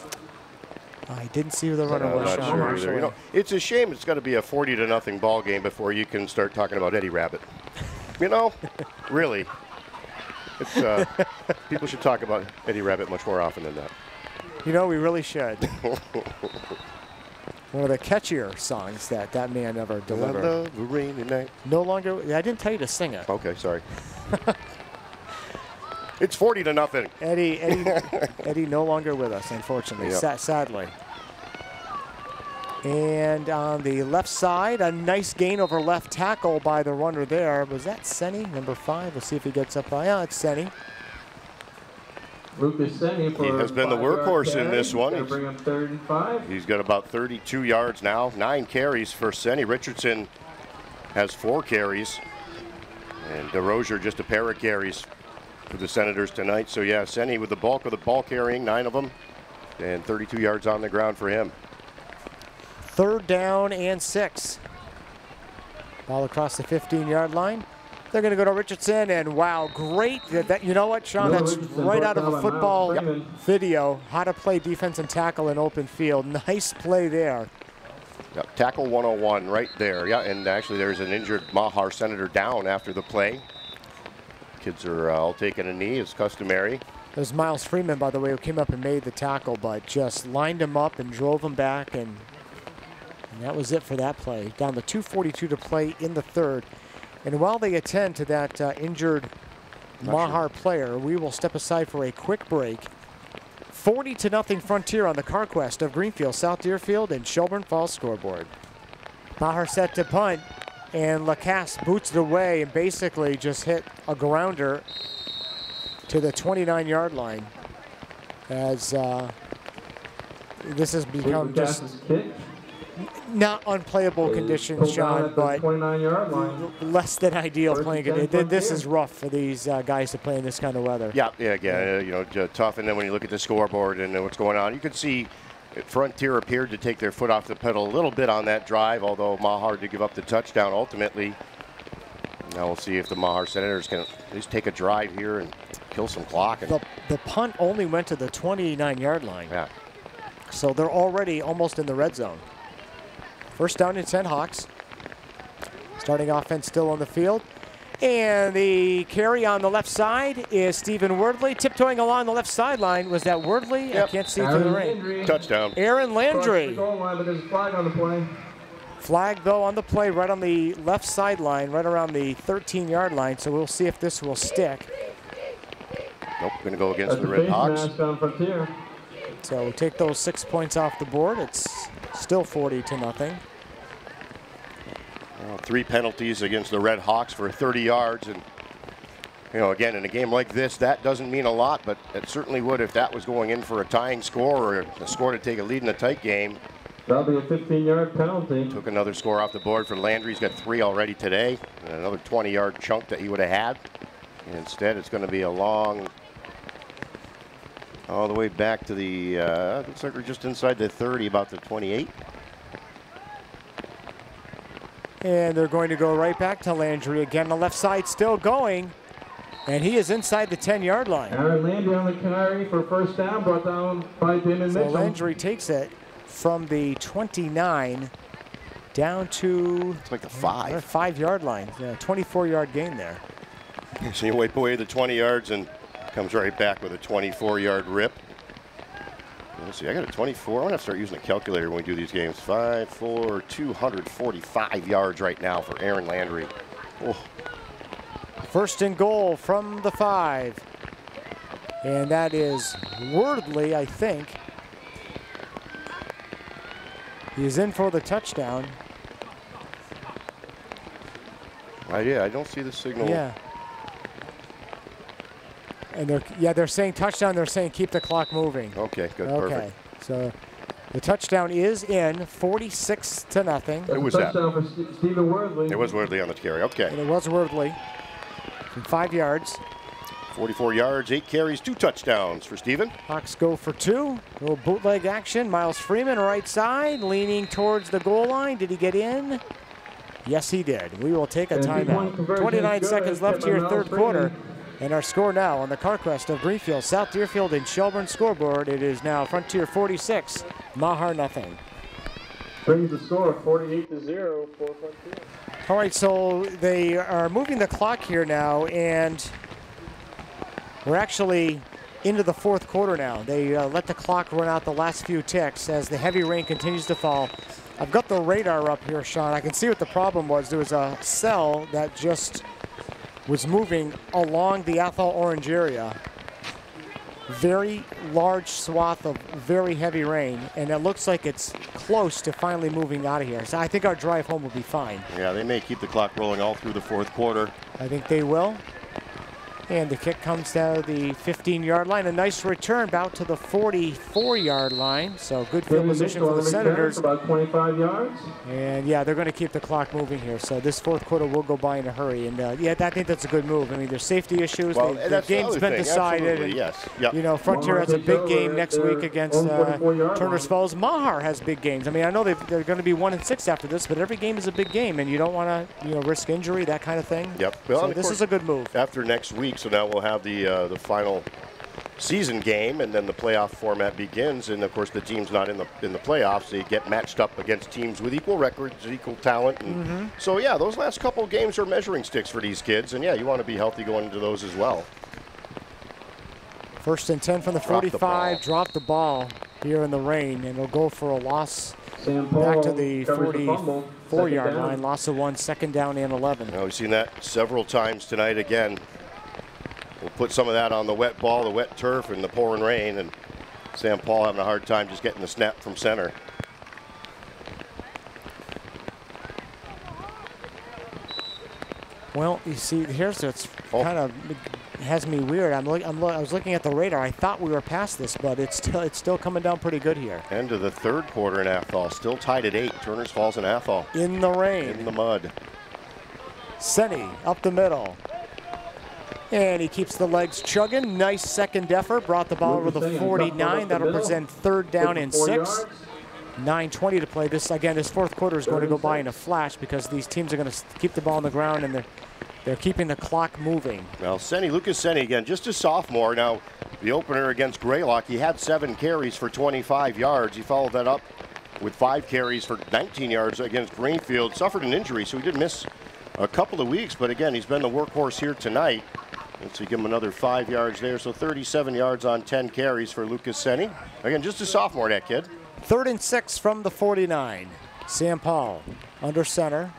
I didn't see who the runner was. Not sure either. You know, it's a shame it's got to be a 40-0 ball game before you can start talking about Eddie Rabbit. You know, really. It's, people should talk about Eddie Rabbit much more often than that. You know, we really should. One of the catchier songs that man ever delivered. Love a rainy night. No longer, I didn't tell you to sing it. Okay, sorry. It's 40-0. Eddie no longer with us, unfortunately, sadly. And on the left side, a nice gain over left tackle by the runner there. Was that Seni, number 5? We'll see if he gets up by, it's Seni. Lucas Seni for he has been the workhorse in this one. He's got about 32 yards now, 9 carries for Seni. Richardson has 4 carries, and DeRozier just a pair of carries for the Senators tonight. So yeah, Seni with the bulk of the ball carrying, 9 of them, and 32 yards on the ground for him. 3rd down and 6. Ball across the 15-yard line. They're going to go to Richardson, and wow, great. You know what, Sean? That's right out of a football video. How to play defense and tackle in open field. Nice play there. Yep, tackle 101 right there. Yeah, and actually there's an injured Mahar Senator down after the play. Kids are all taking a knee as customary. There's Miles Freeman, by the way, who came up and made the tackle, but just lined him up and drove him back, and that was it for that play. Down to 2:42 to play in the 3rd. And while they attend to that injured Mahar player, we will step aside for a quick break. 40-0 Frontier on the CarQuest of Greenfield, South Deerfield, and Shelburne Falls scoreboard. Mahar set to punt, and Lacasse boots it away and basically just hit a grounder to the 29-yard line. As this has become just not unplayable conditions, Sean, but less than ideal playing conditions. This is rough for these guys to play in this kind of weather. Yeah, again, you know, tough. And then when you look at the scoreboard and what's going on, you could see Frontier appeared to take their foot off the pedal a little bit on that drive, although Mahar did give up the touchdown ultimately. Now we'll see if the Mahar Senators can at least take a drive here and kill some clock. The punt only went to the 29-yard line. Yeah. So they're already almost in the red zone. 1st down and 10 Hawks. Starting offense still on the field. And the carry on the left side is Stephen Wordley. Tiptoeing along the left sideline. Was that Wordley? Yep. I can't see through the rain. Touchdown. Aaron Landry. There's a flag on the play. Flag, though, on the play right on the left sideline, right around the 13-yard line. So we'll see if this will stick. Nope, going to go against the Red Hawks. So we'll take those 6 points off the board. It's still 40-0. 3 penalties against the Red Hawks for 30 yards. And, you know, again, in a game like this, that doesn't mean a lot, but it certainly would if that was going in for a tying score or a score to take a lead in a tight game. That'll be a 15-yard penalty. Took another score off the board for Landry. He's got 3 already today, and another 20-yard chunk that he would have had. And instead, it's going to be a long, all the way back to the, looks like we're just inside the 30, about the 28. And they're going to go right back to Landry again. The left side still going. And he is inside the 10-yard line. Aaron Landry on the carry for first down, brought down by Damon Mitchell. So Landry takes it from the 29 down to it's like the 5. 5-yard line. 24-yard gain there. So you wipe away the 20 yards and comes right back with a 24-yard rip. Let's see, I got a 24. I'm going to have to start using a calculator when we do these games. 5, 4, 245 yards right now for Aaron Landry. Oh. First and goal from the 5. And that is Wordley, I think. He's in for the touchdown. Yeah, I don't see the signal. Yeah. And they're saying touchdown. They're saying keep the clock moving. Okay, good, okay. Perfect. So the touchdown is in, 46-0. Who was that? Touchdown for Stephen Wordley. It was Wordley on the carry. Okay. And it was Wordley from 5 yards. 44 yards, 8 carries, 2 touchdowns for Stephen. Hawks go for 2. Little bootleg action. Miles Freeman, right side, leaning towards the goal line. Did he get in? Yes, he did. We will take a timeout. 29 seconds left here, third quarter. And our score now on the CarQuest of Greenfield, South Deerfield, and Shelburne scoreboard. It is now Frontier 46, Mahar nothing. Brings the score 48-0 for Frontier. All right, so they are moving the clock here now, and we're actually into the fourth quarter now. They let the clock run out the last few ticks as the heavy rain continues to fall. I've got the radar up here, Sean. I can see what the problem was. There was a cell that just was moving along the Athol Orange area. Very large swath of very heavy rain, and it looks like it's close to finally moving out of here. So I think our drive home will be fine. Yeah, they may keep the clock rolling all through the fourth quarter. I think they will. And the kick comes down the 15-yard line. A nice return about to the 44-yard line. So good field position for the Senators. About 25 yards. And yeah, they're going to keep the clock moving here. So this fourth quarter will go by in a hurry. And yeah, I think that's a good move. I mean, there's safety issues. Well, the game's been decided. And, yes. Yep. You know, Frontier has a big game next week against Turner's Falls. Mahar has big games. I mean, I know they're going to be 1-6 after this, but every game is a big game, and you don't want to, risk injury, that kind of thing. Yep. Well, so this is a good move. After next week, so now we'll have the final season game, and then the playoff format begins. And of course, the teams not in the playoffs, they get matched up against teams with equal records, equal talent. And so yeah, those last couple games are measuring sticks for these kids. And yeah, you want to be healthy going into those as well. First and 10 from the 45. Drop the ball here in the rain, and it'll go for a loss. Back to the 44-yard line. Loss of 1, second down and 11. Now, we've seen that several times tonight again. We'll put some of that on the wet ball, the wet turf, and the pouring rain, and Sam Paul having a hard time just getting the snap from center. Well, you see, here's what's kind of has me weird. I was looking at the radar. I thought we were past this, but it's still coming down pretty good here. End of the third quarter in Athol, still tied at 8. Turner's Falls and Athol. In the rain. In the mud. Senny up the middle. And he keeps the legs chugging. Nice second effort. Brought the ball over the 49. That'll present third down and 6. 9:20 to play. This fourth quarter is going to go by in a flash because these teams are going to keep the ball on the ground, and they're keeping the clock moving. Well, Lucas Senny, again, just a sophomore. Now, the opener against Greylock, he had 7 carries for 25 yards. He followed that up with 5 carries for 19 yards against Greenfield. Suffered an injury, so he did miss a couple of weeks, but again, he's been the workhorse here tonight. Let's see, give him another 5 yards there. So 37 yards on 10 carries for Lucas Senni. Again, just a sophomore, that kid. 3rd and 6 from the 49. Sam Paul under center.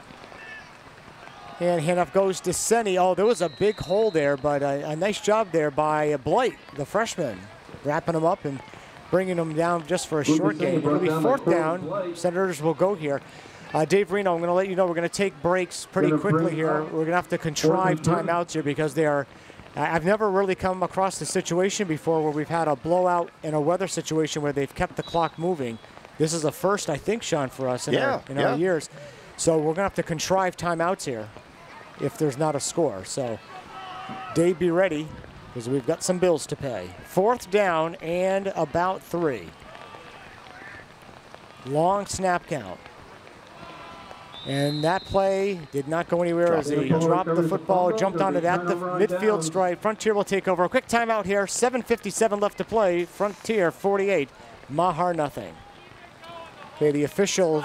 And handoff goes to Senni. Oh, there was a big hole there, but a nice job there by Blight, the freshman, wrapping him up and bringing him down just for a short gain. It'll be 4th down. Senators will go here. Dave Reno, I'm going to let you know we're going to take breaks pretty quickly here. We're going to have to contrive timeouts here because they are. I've never really come across the situation before where we've had a blowout in a weather situation where they've kept the clock moving. This is a first, I think, Sean, for us in our years. So we're going to have to contrive timeouts here if there's not a score. So Dave, be ready because we've got some bills to pay. 4th down and about 3. Long snap count. And that play did not go anywhere as he dropped the football, jumped onto that. The midfield stripe. Frontier will take over. A quick timeout here. 7:57 left to play. Frontier 48. Mahar nothing. Okay, the official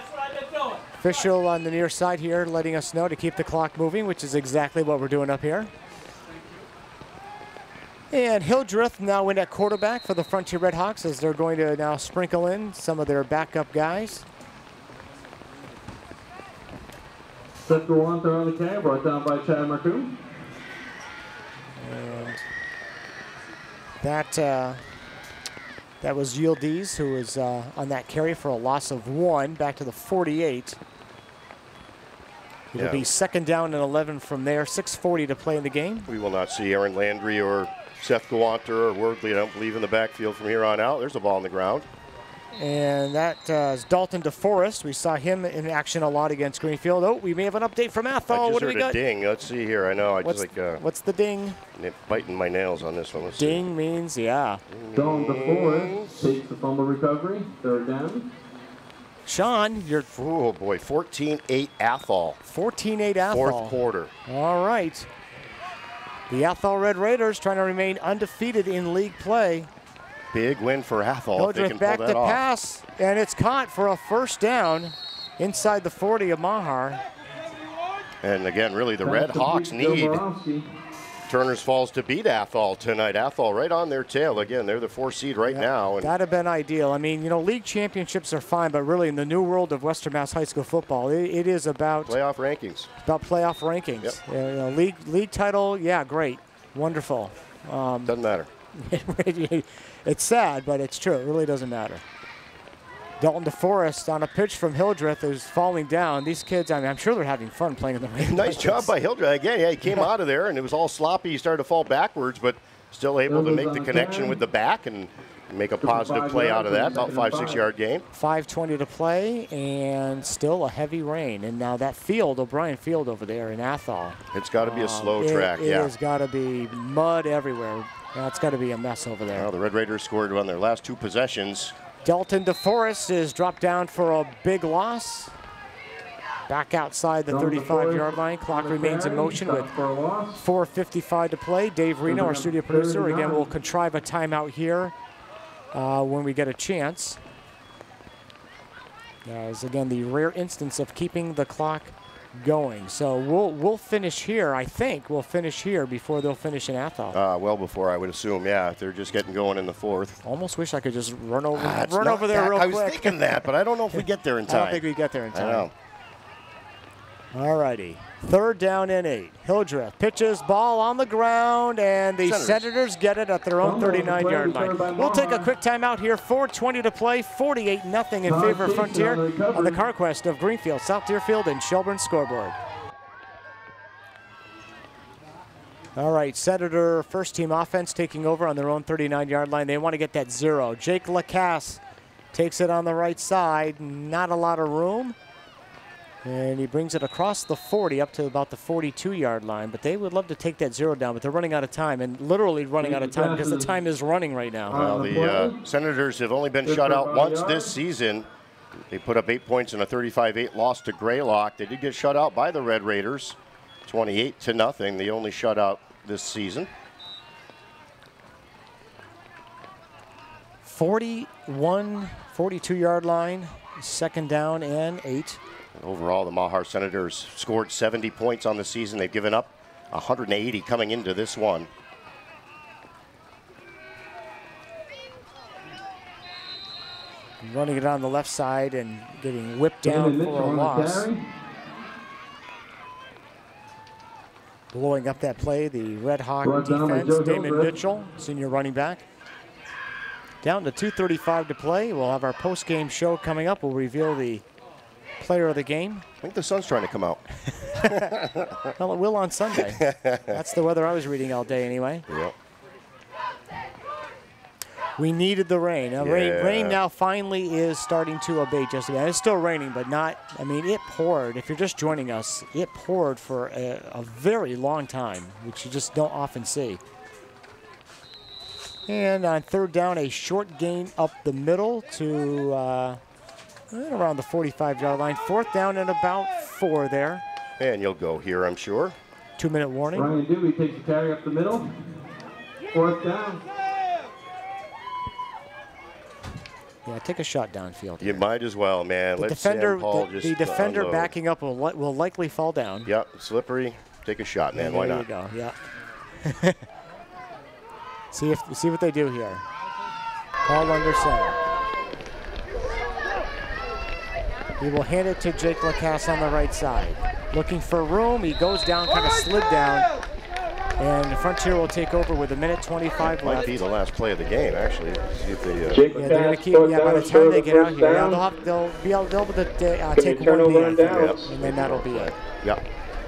on the near side here letting us know to keep the clock moving, which is exactly what we're doing up here. And Hildreth now in at quarterback for the Frontier Redhawks as they're going to now sprinkle in some of their backup guys. Set the one throw on the cam, brought down by Chad Marcoux. And that was Yildiz who was on that carry for a loss of 1 back to the 48. It'll be 2nd down and 11 from there. 6:40 to play in the game. We will not see Aaron Landry or Seth Gawanter or Wordley, I don't believe, in the backfield from here on out. There's a ball on the ground. And that is Dalton DeForest. We saw him in action a lot against Greenfield. Oh, we may have an update from Athol. What do we got? Ding. Let's see here. I know. What's the ding? Biting my nails on this one. Let's ding see. Means, yeah. Dalton DeForest takes the fumble recovery. 3rd down. Sean, you're. Oh, boy. 14-8 Athol. 14-8 Athol. 4th quarter. All right. The Athol Red Raiders trying to remain undefeated in league play. Big win for Athol. Hildreth back to pass, and it's caught for a 1st down inside the 40 of Mahar. And again, really, the Red Hawks need Turner's Falls to beat Athol tonight. Athol right on their tail. Again, they're the 4th seed right now. That'd have been ideal. I mean, you know, league championships are fine, but really in the new world of Western Mass high school football, it is about playoff rankings. About playoff rankings. Yep. You know, league title, yeah, great, wonderful. Doesn't matter. It's sad, but it's true. It really doesn't matter. Dalton DeForest on a pitch from Hildreth is falling down. These kids, I mean, I'm sure they're having fun playing in the rain. Nice job by Hildreth. Again, yeah, he came out of there, and it was all sloppy. He started to fall backwards, but still able to make the connection with the back and make a positive play out of that. About 5-6 yard gain. 5:20 to play, and still a heavy rain. And now that field, O'Brien Field over there in Athol. It's got to be a slow track, It has got to be mud everywhere. It's got to be a mess over there. Well, the Red Raiders scored on their last 2 possessions. Dalton DeForest is dropped down for a big loss. Back outside the 35-yard line. Clock remains in motion with 4:55 to play. Dave Reno, our studio producer, again, will contrive a timeout here when we get a chance. As again, the rare instance of keeping the clock going. So we'll finish here. I think we'll finish here before they'll finish in Athol. Well before, I would assume. Yeah, if they're just getting going in the 4th. Almost wish I could just run over there real quick. I was thinking that, but I don't know if we get there in time. I don't think we get there in time. I know. All righty. 3rd down and 8. Hildreth pitches, ball on the ground, and the Senators get it at their own 39-yard line. We'll take a quick timeout here. 4:20 to play. 48-0 in favor of Frontier on the CarQuest of Greenfield, South Deerfield, and Shelburne scoreboard. All right, Senator first-team offense taking over on their own 39-yard line. They want to get that 0. Jake Lacasse takes it on the right side. Not a lot of room. And he brings it across the 40 up to about the 42-yard line. But they would love to take that 0 down, but they're running out of time, and literally running out of time because the time is running right now. Well, the Senators have only been shut out once this season. They put up 8 points in a 35-8 loss to Greylock. They did get shut out by the Red Raiders, 28-0. The only shutout this season. 42-yard line, 2nd down and 8. Overall, the Mahar Senators scored 70 points on the season. They've given up 180 coming into this one. Running it on the left side and getting whipped down for a loss. Blowing up that play, the Red Hawk defense, Damon Mitchell, senior running back. Down to 2:35 to play. We'll have our post-game show coming up. We'll reveal the player of the game. I think the sun's trying to come out. Well, it will on Sunday. That's the weather I was reading all day anyway. Yep. We needed the rain. Now, rain now finally is starting to abate just a bit. It's still raining, but not, I mean, it poured. If you're just joining us, it poured for a very long time, which you just don't often see. And on third down, a short gain up the middle to around the 45-yard line. Fourth down and about 4 there. And you'll go here, I'm sure. 2-minute warning. Ryan Dewey takes the carry up the middle. Fourth down. Yeah, take a shot downfield. You might as well, man. The defender backing up will likely fall down. Yep, slippery. Take a shot, man. Why not? There you go. Yeah. See what they do here. Paul under center. He will hand it to Jake Lacasse on the right side. Looking for room. He goes down, kind of slid down. And the Frontier will take over with 1:25 left. Might be the last play of the game, actually. See if they, they're going to keep. Yeah, by the time they get out here, they'll be able to take one knee, and then that'll be it. Yep.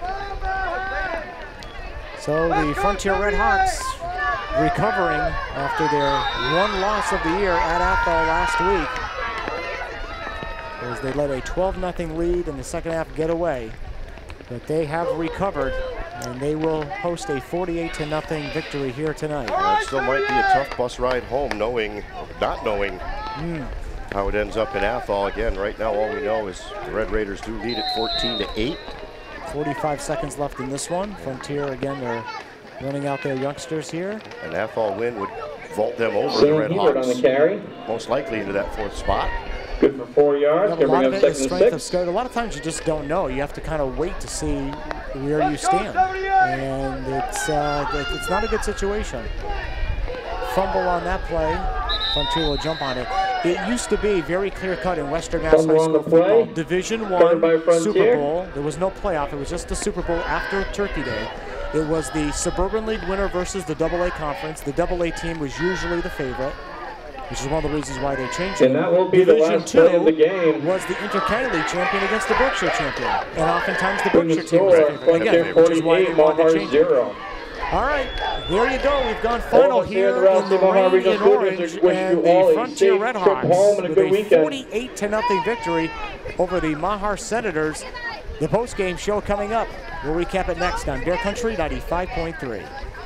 So the Frontier Red Hawks recovering after their one loss of the year at Athol last week, as they let a 12-0 lead in the second half get away. But they have recovered, and they will host a 48-0 victory here tonight. Well, it still might be a tough bus ride home, not knowing how it ends up in Athol. Again, right now all we know is the Red Raiders do lead at 14-8. 45 seconds left in this one. Frontier, again, they're running out their youngsters here. An Athol win would vault them over the Red Hawks, on the carry. most likely into that 4th spot. Good for 4 yards. A lot of it is strength of schedule. A lot of times you just don't know. You have to kind of wait to see where you stand. And it's not a good situation. Fumble on that play. Frontier will jump on it. It used to be very clear-cut in Western Mass High School football. Division I Super Bowl. There was no playoff. It was just the Super Bowl after Turkey Day. It was the Suburban League winner versus the AA Conference. The AA team was usually the favorite, which is one of the reasons why they changed it. And that will be Division the last play of the game. Was the Inter-County League champion against the Berkshire champion. And oftentimes the Berkshire team was the favorite. Again, which is why they wanted to change it. All right, there you go. We've gone final here in the rain in orange, and the Frontier Red Hawks with a 48-0 victory over the Mahar Senators. The post-game show coming up. We'll recap it next on Bear Country 95.3.